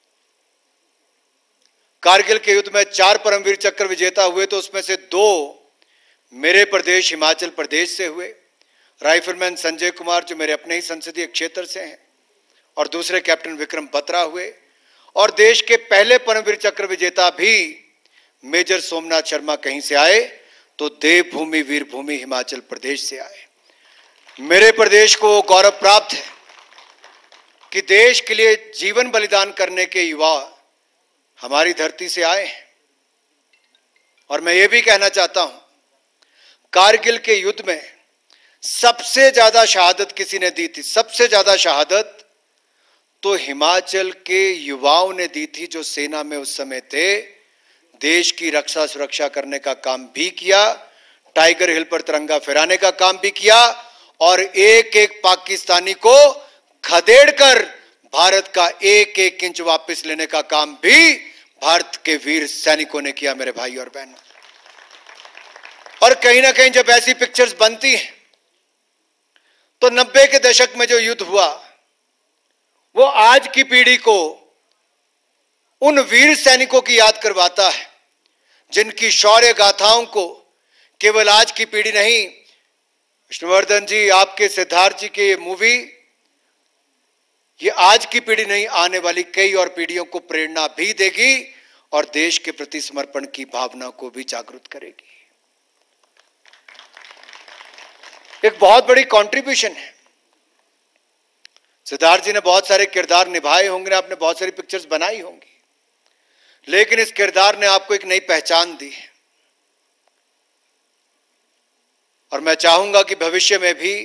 Speaker 10: कारगिल के युद्ध में चार परमवीर चक्र विजेता हुए तो उसमें से दो मेरे प्रदेश हिमाचल प्रदेश से हुए। राइफलमैन संजय कुमार जो मेरे अपने ही संसदीय क्षेत्र से हैं और दूसरे कैप्टन विक्रम बत्रा हुए, और देश के पहले परमवीर चक्र विजेता भी मेजर सोमनाथ शर्मा कहीं से आए तो देवभूमि वीरभूमि हिमाचल प्रदेश से आए। मेरे प्रदेश को गौरव प्राप्त है कि देश के लिए जीवन बलिदान करने के युवा हमारी धरती से आए हैं। और मैं ये भी कहना चाहता हूं, कारगिल के युद्ध में सबसे ज्यादा शहादत किसी ने दी थी, सबसे ज्यादा शहादत तो हिमाचल के युवाओं ने दी थी जो सेना में उस समय थे। देश की रक्षा सुरक्षा करने का काम भी किया, टाइगर हिल पर तिरंगा फहराने का काम भी किया, और एक एक पाकिस्तानी को खदेड़कर भारत का एक एक इंच वापस लेने का काम भी भारत के वीर सैनिकों ने किया। मेरे भाई और बहनों, और कहीं ना कहीं जब ऐसी पिक्चर्स बनती हैं तो नब्बे के दशक में जो युद्ध हुआ वो आज की पीढ़ी को उन वीर सैनिकों की याद करवाता है जिनकी शौर्य गाथाओं को केवल आज की पीढ़ी नहीं, विष्णुवर्धन जी आपके सिद्धार्थ जी के ये मूवी ये आज की पीढ़ी नहीं आने वाली कई और पीढ़ियों को प्रेरणा भी देगी और देश के प्रति समर्पण की भावना को भी जागृत करेगी। एक बहुत बड़ी कंट्रीब्यूशन है। सिद्धार्थ जी ने बहुत सारे किरदार निभाए होंगे, आपने बहुत सारी पिक्चर्स बनाई होंगी, लेकिन इस किरदार ने आपको एक नई पहचान दी है। और मैं चाहूंगा कि भविष्य में भी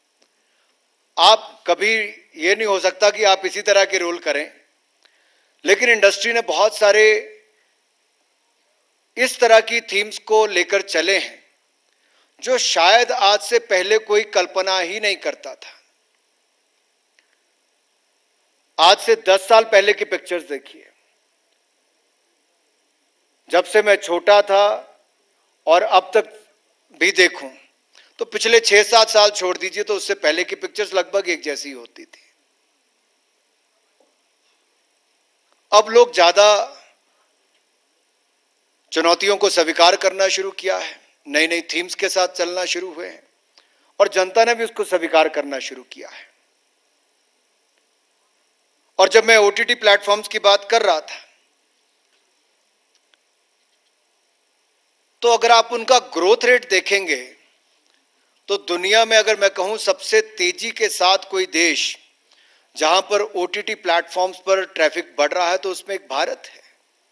Speaker 10: आप कभी ये नहीं हो सकता कि आप इसी तरह के रोल करें, लेकिन इंडस्ट्री ने बहुत सारे इस तरह की थीम्स को लेकर चले हैं जो शायद आज से पहले कोई कल्पना ही नहीं करता था। आज से दस साल पहले की पिक्चर्स देखिए, जब से मैं छोटा था और अब तक भी देखूं तो पिछले छह सात साल छोड़ दीजिए तो उससे पहले की पिक्चर्स लगभग एक जैसी होती थी। अब लोग ज्यादा चुनौतियों को स्वीकार करना शुरू किया है, नई नई थीम्स के साथ चलना शुरू हुए हैं और जनता ने भी उसको स्वीकार करना शुरू किया है। और जब मैं ओटीटी प्लेटफॉर्म्स की बात कर रहा था तो अगर आप उनका ग्रोथ रेट देखेंगे तो दुनिया में अगर मैं कहूं सबसे तेजी के साथ कोई देश जहां पर ओटीटी प्लेटफॉर्म्स पर ट्रैफिक बढ़ रहा है तो उसमें एक भारत है।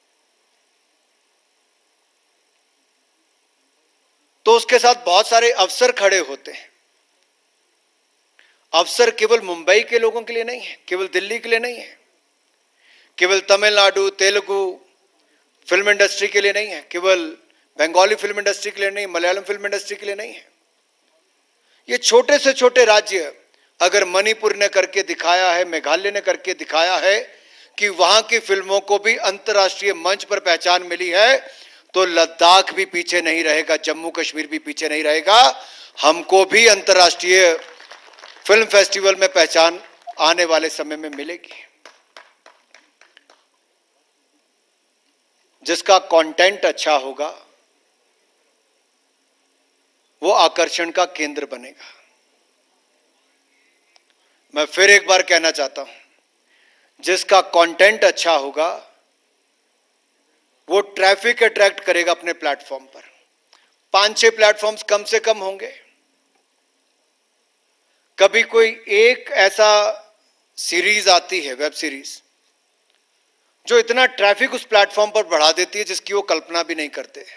Speaker 10: तो उसके साथ बहुत सारे अवसर खड़े होते हैं। अवसर केवल मुंबई के लोगों के लिए नहीं है, केवल दिल्ली के लिए नहीं है, केवल तमिलनाडु तेलुगु फिल्म इंडस्ट्री के लिए नहीं है, केवल बंगाली फिल्म इंडस्ट्री के लिए नहीं, मलयालम फिल्म इंडस्ट्री के लिए नहीं है। ये छोटे से छोटे राज्य अगर मणिपुर ने करके दिखाया है, मेघालय ने करके दिखाया है कि वहां की फिल्मों को भी अंतर्राष्ट्रीय मंच पर पहचान मिली है, तो लद्दाख भी पीछे नहीं रहेगा, जम्मू कश्मीर भी पीछे नहीं रहेगा। हमको भी अंतर्राष्ट्रीय फिल्म फेस्टिवल में पहचान आने वाले समय में मिलेगी। जिसका कंटेंट अच्छा होगा वो आकर्षण का केंद्र बनेगा। मैं फिर एक बार कहना चाहता हूं, जिसका कंटेंट अच्छा होगा वो ट्रैफिक अट्रैक्ट करेगा अपने प्लेटफॉर्म पर। पांच छह प्लेटफॉर्म्स कम से कम होंगे। कभी कोई एक ऐसा सीरीज आती है, वेब सीरीज, जो इतना ट्रैफिक उस प्लेटफॉर्म पर बढ़ा देती है जिसकी वो कल्पना भी नहीं करते।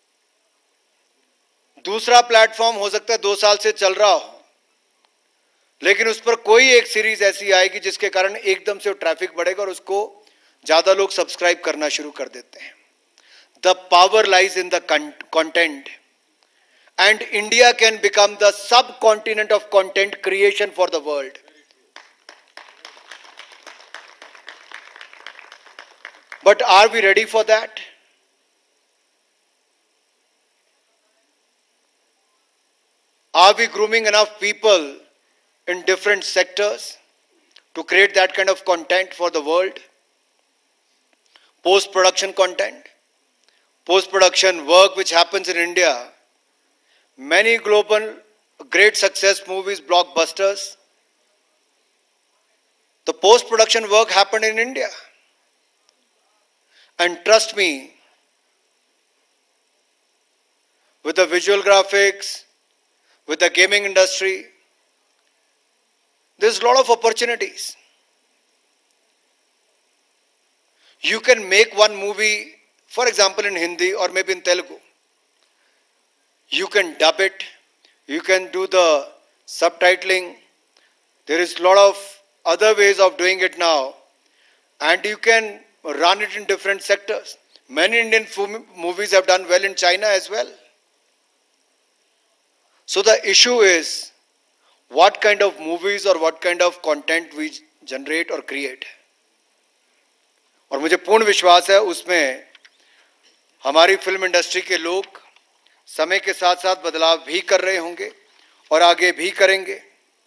Speaker 10: दूसरा प्लेटफॉर्म हो सकता है दो साल से चल रहा हो, लेकिन उस पर कोई एक सीरीज ऐसी आएगी जिसके कारण एकदम से ट्रैफिक बढ़ेगा और उसको ज्यादा लोग सब्सक्राइब करना शुरू कर देते हैं। The power lies in the content and India can become the subcontinent of content creation for the world. But are we ready for that? Are we grooming enough people in different sectors to create that kind of content for the world? Post-production content, post-production work which happens in India. Many global great success movies, blockbusters, the post-production work happened in India. And trust me, with the visual graphics, with the gaming industry, there's a lot of opportunities. You can make one movie, for example, in Hindi or maybe in Telugu. You can dub it, you can do the subtitling. There is a lot of other ways of doing it now. And you can run it in different sectors. Many Indian movies have done well in China as well. So the issue is what kind of movies or what kind of content we generate or create. और मुझे पूर्ण विश्वास है उसमें हमारी film industry के लोग समय के साथ साथ बदलाव भी कर रहे होंगे और आगे भी करेंगे।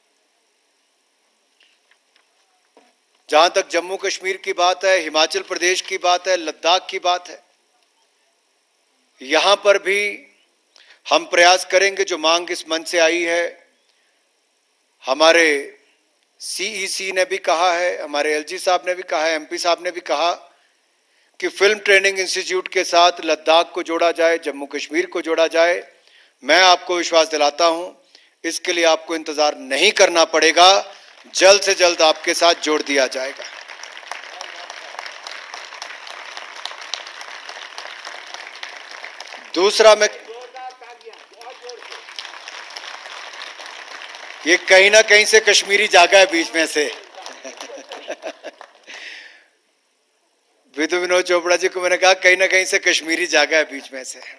Speaker 10: जहां तक जम्मू कश्मीर की बात है, हिमाचल प्रदेश की बात है, लद्दाख की बात है, यहां पर भी हम प्रयास करेंगे। जो मांग इस मंच से आई है, हमारे सीईसी ने भी कहा है, हमारे एलजी साहब ने भी कहा है, एमपी साहब ने भी कहा कि फिल्म ट्रेनिंग इंस्टीट्यूट के साथ लद्दाख को जोड़ा जाए, जम्मू कश्मीर को जोड़ा जाए। मैं आपको विश्वास दिलाता हूं, इसके लिए आपको इंतजार नहीं करना पड़ेगा, जल्द से जल्द आपके साथ जोड़ दिया जाएगा। दूसरा, मैं ये कहीं ना कहीं से कश्मीरी जागा है बीच में से। विधु विनोद चोपड़ा जी को मैंने कहा कहीं ना कहीं से कश्मीरी जागा है बीच में से।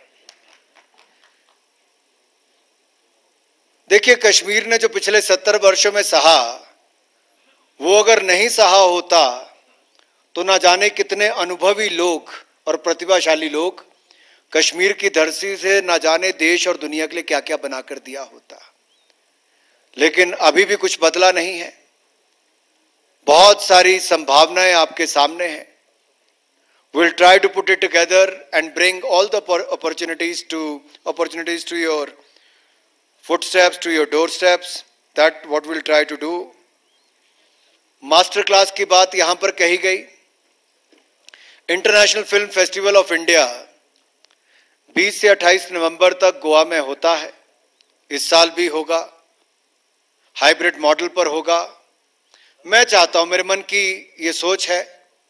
Speaker 10: देखिए, कश्मीर ने जो पिछले सत्तर वर्षों में सहा, वो अगर नहीं सहा होता तो ना जाने कितने अनुभवी लोग और प्रतिभाशाली लोग कश्मीर की धरती से ना जाने देश और दुनिया के लिए क्या क्या बनाकर दिया होता, लेकिन अभी भी कुछ बदला नहीं है। बहुत सारी संभावनाएं आपके सामने हैं। We'll try to put it together and bring all the opportunities to opportunities to your footsteps, to your doorsteps. That what we'll try to do. Master class की बात यहां पर कही गई। International film festival of India बीस से अट्ठाईस नवंबर तक गोवा में होता है। इस साल भी होगा, हाइब्रिड मॉडल पर होगा। मैं चाहता हूं, मेरे मन की ये सोच है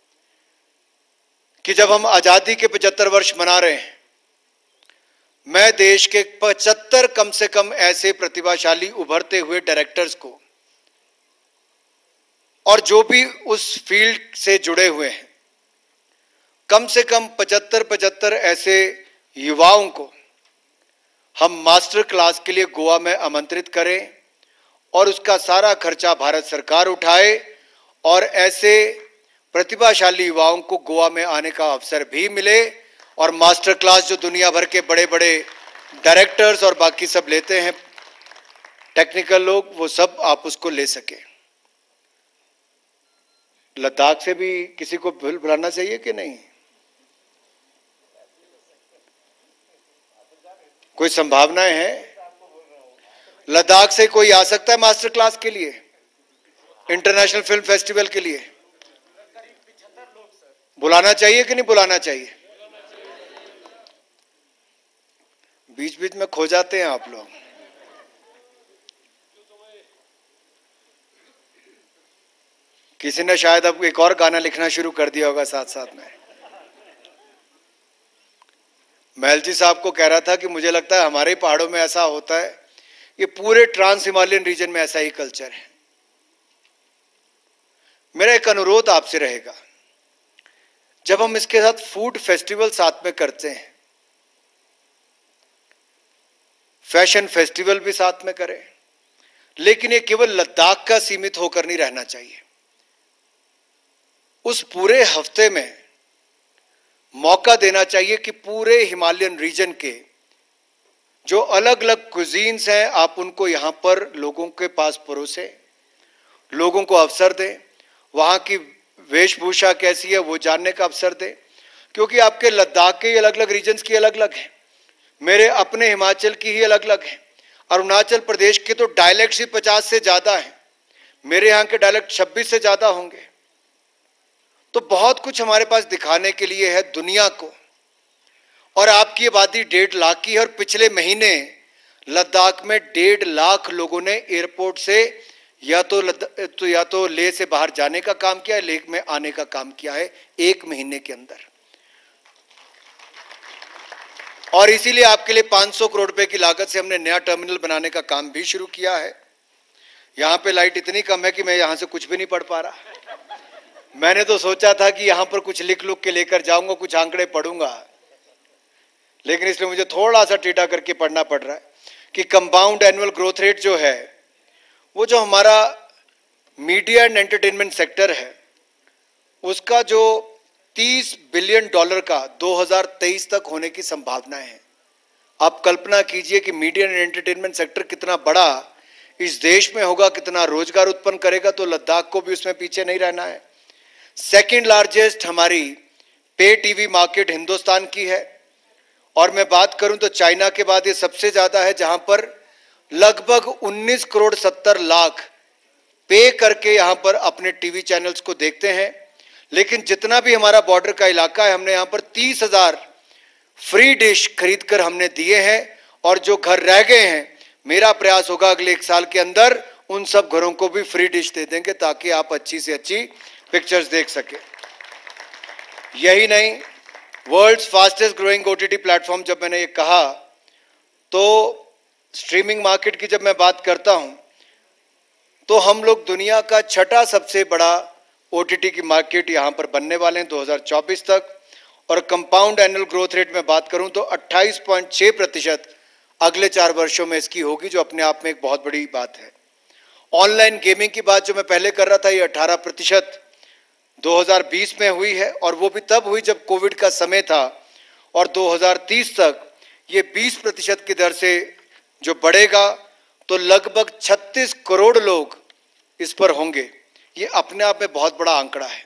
Speaker 10: कि जब हम आजादी के पचहत्तर वर्ष मना रहे हैं, मैं देश के पचहत्तर कम से कम ऐसे प्रतिभाशाली उभरते हुए डायरेक्टर्स को और जो भी उस फील्ड से जुड़े हुए हैं, कम से कम पचहत्तर पचहत्तर ऐसे युवाओं को हम मास्टर क्लास के लिए गोवा में आमंत्रित करें और उसका सारा खर्चा भारत सरकार उठाए और ऐसे प्रतिभाशाली युवाओं को गोवा में आने का अवसर भी मिले और मास्टर क्लास जो दुनिया भर के बड़े बड़े डायरेक्टर्स और बाकी सब लेते हैं, टेक्निकल लोग, वो सब आप उसको ले सके। लद्दाख से भी किसी को बुलाना चाहिए कि नहीं? कोई संभावनाएं हैं? लद्दाख से कोई आ सकता है मास्टर क्लास के लिए, इंटरनेशनल फिल्म फेस्टिवल के लिए? बुलाना चाहिए कि नहीं बुलाना चाहिए? बीच बीच में खो जाते हैं आप लोग। किसी ने शायद अब एक और गाना लिखना शुरू कर दिया होगा साथ साथ में। महल जी साहब को कह रहा था कि मुझे लगता है हमारे पहाड़ों में ऐसा होता है, ये पूरे ट्रांस हिमालयन रीजन में ऐसा ही कल्चर है। मेरा एक अनुरोध आपसे रहेगा, जब हम इसके साथ फूड फेस्टिवल साथ में करते हैं, फैशन फेस्टिवल भी साथ में करें, लेकिन ये केवल लद्दाख का सीमित होकर नहीं रहना चाहिए। उस पूरे हफ्ते में मौका देना चाहिए कि पूरे हिमालयन रीजन के जो अलग अलग कुजीन्स हैं, आप उनको यहां पर लोगों के पास परोसे, लोगों को अवसर दें, वहां की वेशभूषा कैसी है वो जानने का अवसर दें, क्योंकि आपके लद्दाख के अलग अलग रीजन्स की अलग अलग है, मेरे अपने हिमाचल की ही अलग अलग है, अरुणाचल प्रदेश के तो डायलेक्ट ही पचास से ज्यादा है, मेरे यहाँ के डायलेक्ट छब्बीस से ज्यादा होंगे। तो बहुत कुछ हमारे पास दिखाने के लिए है दुनिया को। और आपकी आबादी डेढ़ लाख की है और पिछले महीने लद्दाख में डेढ़ लाख लोगों ने एयरपोर्ट से या तो तो या तो लेह से बाहर जाने का काम किया है, लेह में आने का काम किया है एक महीने के अंदर। और इसीलिए आपके लिए पाँच सौ करोड़ रुपए की लागत से हमने नया टर्मिनल बनाने का काम भी शुरू किया है। यहाँ पे लाइट इतनी कम है कि मैं यहाँ से कुछ भी नहीं पढ़ पा रहा। मैंने तो सोचा था कि यहाँ पर कुछ लिख लुक के लेकर जाऊंगा, कुछ आंकड़े पढ़ूंगा, लेकिन इसलिए मुझे थोड़ा सा टीटा करके पढ़ना पड़ रहा है कि कंपाउंड एनुअल ग्रोथ रेट जो है, वो जो हमारा मीडिया एंड एंटरटेनमेंट सेक्टर है, उसका जो तीस बिलियन डॉलर का दो हज़ार तेईस तक होने की संभावना है। आप कल्पना कीजिए कि मीडिया एंड एंटरटेनमेंट सेक्टर कितना बड़ा इस देश में होगा, कितना रोजगार उत्पन्न करेगा, तो लद्दाख को भी उसमें पीछे नहीं रहना है। सेकेंड लार्जेस्ट हमारी पे टीवी मार्केट हिंदुस्तान की है, और मैं बात करूं तो चाइना के बाद ये सबसे ज्यादा है, जहां पर लगभग उन्नीस करोड़ सत्तर लाख पे करके यहां पर अपने टीवी चैनल्स को देखते हैं। लेकिन जितना भी हमारा बॉर्डर का इलाका है, हमने यहां पर तीस हजार फ्री डिश खरीद कर हमने दिए हैं, और जो घर रह गए हैं, मेरा प्रयास होगा अगले एक साल के अंदर उन सब घरों को भी फ्री डिश दे देंगे, ताकि आप अच्छी से अच्छी पिक्चर्स देख सके। यही नहीं, world's fastest growing OTT platform जब मैंने ये कहा, तो स्ट्रीमिंग मार्केट की जब मैं बात करता हूं, तो हम लोग दुनिया का छठा सबसे बड़ा ओटीटी की मार्केट यहां पर बनने वाले हैं दो हज़ार चौबीस तक। और कंपाउंड एनुअल ग्रोथ रेट में बात करूं तो अट्ठाईस पॉइंट छह प्रतिशत अगले चार वर्षों में इसकी होगी, जो अपने आप में एक बहुत बड़ी बात है। ऑनलाइन गेमिंग की बात जो मैं पहले कर रहा था, ये अठारह प्रतिशत दो हज़ार बीस में हुई है, और वो भी तब हुई जब कोविड का समय था, और दो हज़ार तीस तक ये बीस प्रतिशत की दर से जो बढ़ेगा तो लगभग छत्तीस करोड़ लोग इस पर होंगे। ये अपने आप में बहुत बड़ा आंकड़ा है।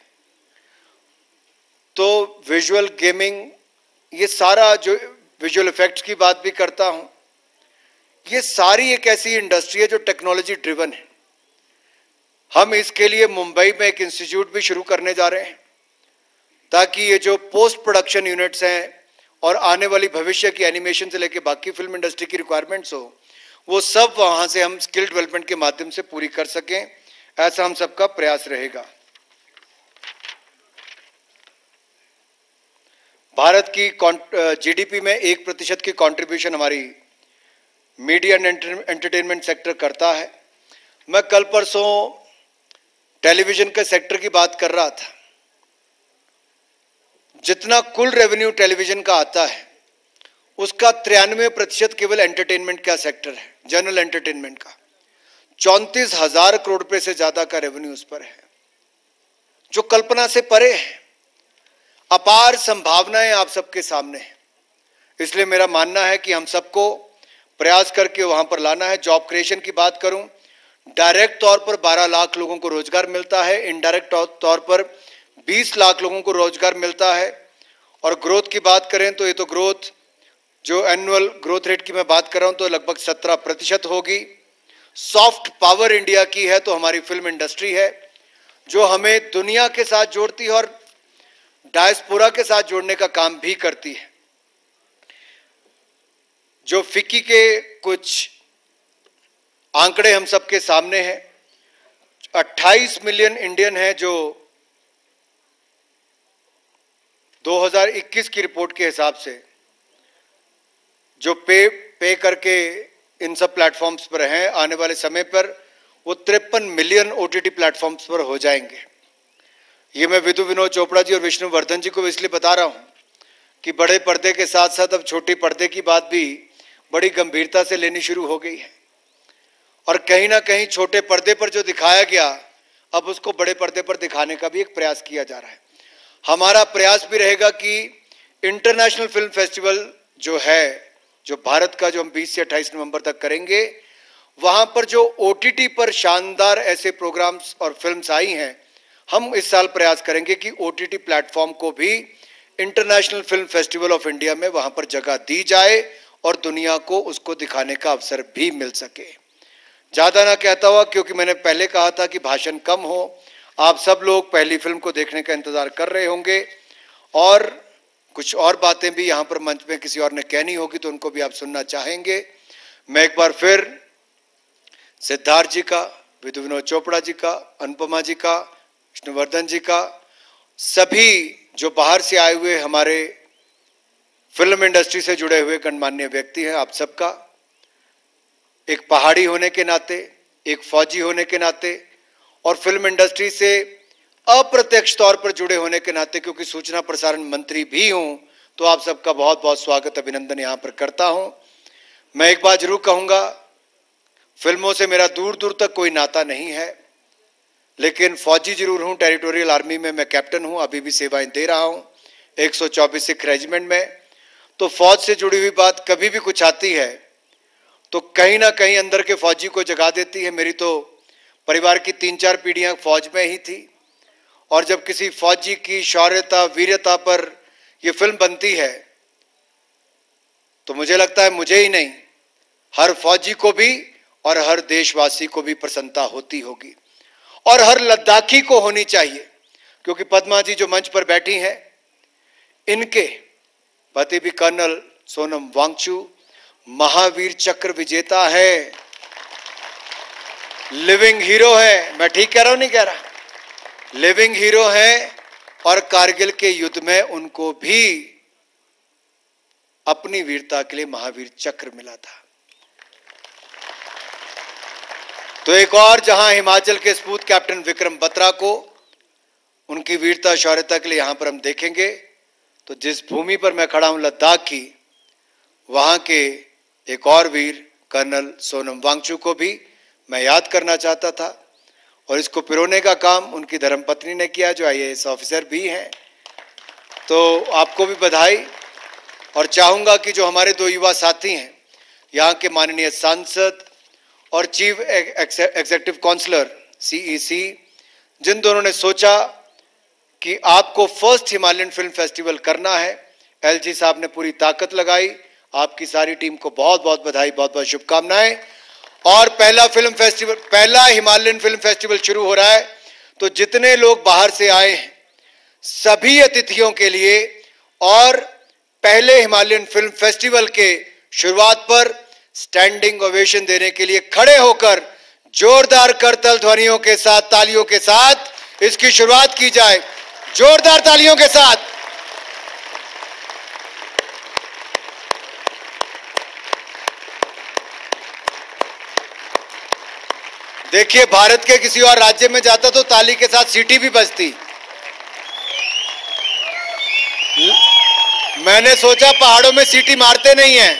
Speaker 10: तो विजुअल गेमिंग, ये सारा जो विजुअल इफेक्ट्स की बात भी करता हूं, ये सारी एक ऐसी इंडस्ट्री है जो टेक्नोलॉजी ड्रिवन है। हम इसके लिए मुंबई में एक इंस्टीट्यूट भी शुरू करने जा रहे हैं ताकि ये जो पोस्ट प्रोडक्शन यूनिट्स हैं और आने वाली भविष्य की एनिमेशन से लेकर बाकी फिल्म इंडस्ट्री की रिक्वायरमेंट्स हो, वो सब वहां से हम स्किल डेवलपमेंट के माध्यम से पूरी कर सकें। ऐसा हम सबका प्रयास रहेगा। भारत की जीडीपी में एक प्रतिशत की कंट्रीब्यूशन हमारी मीडिया एंड एंटरटेनमेंट सेक्टर करता है। मैं कल परसों टेलीविजन के सेक्टर की बात कर रहा था। जितना कुल रेवेन्यू टेलीविजन का आता है उसका तिरानवे प्रतिशत केवल एंटरटेनमेंट का सेक्टर है, जनरल एंटरटेनमेंट का। चौंतीस हजार करोड़ रुपए से ज्यादा का रेवेन्यू उस पर है, जो कल्पना से परे है। अपार संभावनाएं आप सबके सामने हैं। इसलिए मेरा मानना है कि हम सबको प्रयास करके वहां पर लाना है। जॉब क्रिएशन की बात करूं, डायरेक्ट तौर पर बारह लाख लोगों को रोजगार मिलता है, इनडायरेक्ट तौर पर बीस लाख लोगों को रोजगार मिलता है। और ग्रोथ की बात करें तो ये तो ग्रोथ जो एनुअल ग्रोथ रेट की मैं बात कर रहा हूं तो लगभग सत्रह प्रतिशत होगी। सॉफ्ट पावर इंडिया की है तो हमारी फिल्म इंडस्ट्री है जो हमें दुनिया के साथ जोड़ती है और डायस्पोरा के साथ जोड़ने का काम भी करती है। जो फिक्की के कुछ आंकड़े हम सबके सामने हैं, अट्ठाईस मिलियन इंडियन है जो दो हज़ार इक्कीस की रिपोर्ट के हिसाब से जो पे पे करके इन सब प्लेटफॉर्म्स पर हैं, आने वाले समय पर वो तिरपन मिलियन ओटीटी प्लेटफॉर्म्स पर हो जाएंगे। ये मैं विदु विनोद चोपड़ा जी और विष्णु वर्धन जी को इसलिए बता रहा हूं कि बड़े पर्दे के साथ साथ अब छोटे पर्दे की बात भी बड़ी गंभीरता से लेनी शुरू हो गई है। और कहीं ना कहीं छोटे पर्दे पर जो दिखाया गया अब उसको बड़े पर्दे पर दिखाने का भी एक प्रयास किया जा रहा है। हमारा प्रयास भी रहेगा कि इंटरनेशनल फिल्म फेस्टिवल जो है, जो भारत का, जो हम बीस से अट्ठाईस नवंबर तक करेंगे, वहां पर जो ओटीटी पर शानदार ऐसे प्रोग्राम्स और फिल्म्स आई हैं, हम इस साल प्रयास करेंगे कि ओटीटी प्लेटफॉर्म को भी international film festival of India में वहां पर जगह दी जाए और दुनिया को उसको दिखाने का अवसर भी मिल सके। ज्यादा ना कहता हुआ, क्योंकि मैंने पहले कहा था कि भाषण कम हो, आप सब लोग पहली फिल्म को देखने का इंतजार कर रहे होंगे और कुछ और बातें भी यहाँ पर मंच में किसी और ने कहनी होगी तो उनको भी आप सुनना चाहेंगे। मैं एक बार फिर सिद्धार्थ जी का, विदु विनोद चोपड़ा जी का, अनुपमा जी का, विष्णुवर्धन जी का, सभी जो बाहर से आए हुए हमारे फिल्म इंडस्ट्री से जुड़े हुए गणमान्य व्यक्ति हैं, आप सबका एक पहाड़ी होने के नाते, एक फौजी होने के नाते और फिल्म इंडस्ट्री से अप्रत्यक्ष तौर पर जुड़े होने के नाते, क्योंकि सूचना प्रसारण मंत्री भी हूं, तो आप सबका बहुत बहुत स्वागत, अभिनंदन यहां पर करता हूं। मैं एक बात जरूर कहूंगा, फिल्मों से मेरा दूर दूर तक कोई नाता नहीं है, लेकिन फौजी जरूर हूं। टेरिटोरियल आर्मी में मैं कैप्टन हूं, अभी भी सेवाएं दे रहा हूं एक सौ चौबीस सिख रेजिमेंट में। तो फौज से जुड़ी हुई बात कभी भी कुछ आती है तो कहीं ना कहीं अंदर के फौजी को जगा देती है। मेरी तो परिवार की तीन चार पीढ़ियां फौज में ही थी और जब किसी फौजी की शौर्यता, वीरता पर यह फिल्म बनती है तो मुझे लगता है मुझे ही नहीं, हर फौजी को भी और हर देशवासी को भी प्रसन्नता होती होगी और हर लद्दाखी को होनी चाहिए, क्योंकि पद्मा जी जो मंच पर बैठी हैं, इनके पति भी कर्नल सोनम वांगचू महावीर चक्र विजेता है, लिविंग हीरो है। मैं ठीक कह रहा हूं, नहीं कह रहा? लिविंग हीरो है और कारगिल के युद्ध में उनको भी अपनी वीरता के लिए महावीर चक्र मिला था। तो एक और जहां हिमाचल के सपूत कैप्टन विक्रम बत्रा को उनकी वीरता शौर्यता के लिए यहां पर हम देखेंगे, तो जिस भूमि पर मैं खड़ा हूं लद्दाख की, वहां के एक और वीर कर्नल सोनम वांगचू को भी मैं याद करना चाहता था और इसको पिरोने का काम उनकी धर्मपत्नी ने किया जो आईएएस ऑफिसर भी हैं। तो आपको भी बधाई। और चाहूंगा कि जो हमारे दो युवा साथी हैं, यहाँ के माननीय सांसद और चीफ एग्जीक्यूटिव काउंसलर सीईसी, जिन दोनों ने सोचा कि आपको फर्स्ट हिमालयन फिल्म फेस्टिवल करना है, एलजी साहब ने पूरी ताकत लगाई। आपकी सारी टीम को बहुत बहुत बधाई, बहुत बहुत शुभकामनाएं। और पहला फिल्म फेस्टिवल, पहला हिमालयन फिल्म फेस्टिवल शुरू हो रहा है, तो जितने लोग बाहर से आए हैं सभी अतिथियों के लिए और पहले हिमालयन फिल्म फेस्टिवल के शुरुआत पर स्टैंडिंग ओवेशन देने के लिए खड़े होकर जोरदार करतल ध्वनियों के साथ, तालियों के साथ इसकी शुरुआत की जाए। जोरदार तालियों के साथ। देखिए, भारत के किसी और राज्य में जाता तो ताली के साथ सीटी भी बजती। मैंने सोचा पहाड़ों में सीटी मारते नहीं हैं,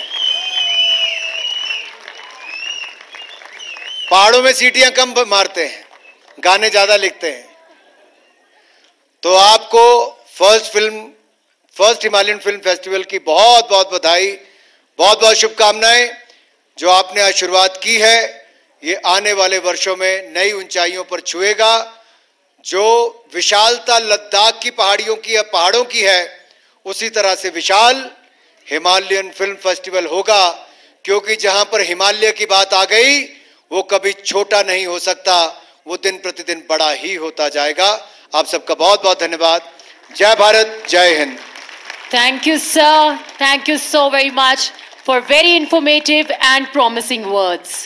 Speaker 10: पहाड़ों में सीटियां कम मारते हैं, गाने ज्यादा लिखते हैं। तो आपको first film first Himalayan film festival की बहुत बहुत बधाई, बहुत बहुत शुभकामनाएं। जो आपने आज शुरुआत की है, ये आने वाले वर्षों में नई ऊंचाइयों पर छुएगा। जो विशालता लद्दाख की पहाड़ियों की या पहाड़ों की है, उसी तरह से विशाल हिमालयन फिल्म फेस्टिवल होगा, क्योंकि जहां पर हिमालय की बात आ गई वो कभी छोटा नहीं हो सकता, वो दिन प्रतिदिन बड़ा ही होता जाएगा। आप सबका बहुत बहुत धन्यवाद। जय भारत, जय Hind.
Speaker 1: Thank you, sir. Thank you so very much for very informative and promising words.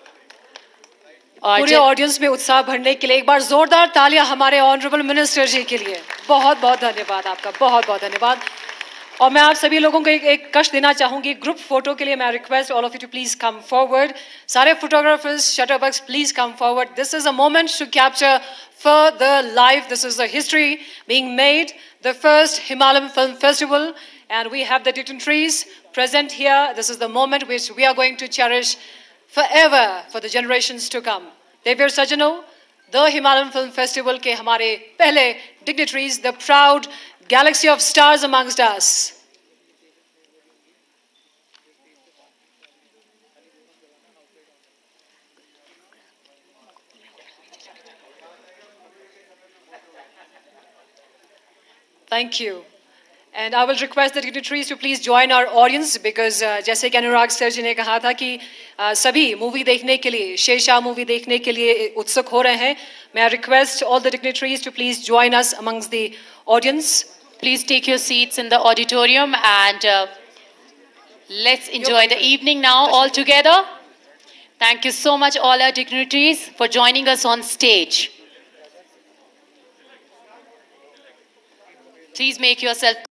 Speaker 2: पूरे ऑडियंस में उत्साह भरने के लिए एक बार जोरदार तालियां हमारे ऑनरेबल मिनिस्टर जी के लिए। बहुत बहुत धन्यवाद आपका, बहुत बहुत धन्यवाद। और मैं आप सभी लोगों को एक, एक कष्ट देना चाहूंगी, ग्रुप फोटो के लिए मैं request all of you to please come forward. सारे photographers, shutterbugs, please come forward. This is a moment to capture for the life, this is the history being made, the first Himalayan film festival, and we have the dignitaries present here. This is the moment which we are going to cherish forever for the generations to come. देवेर सज्जनों, the Himalayan film festival के हमारे पहले dignitaries, the proud galaxy of stars amongst us. Thank you. And I will request the dignitaries to please join our audience because uh, जैसे कि अनुराग sir जी ने कहा था कि uh, सभी मूवी देखने के लिए, शेरशाह मूवी देखने के लिए उत्सुक हो रहे हैं। मैं request all the dignitaries to please join us amongst the audience.
Speaker 1: Please take your seats in the auditorium and uh, let's enjoy the evening now all together. Thank you so much all our dignitaries for joining us on stage. Please make yourself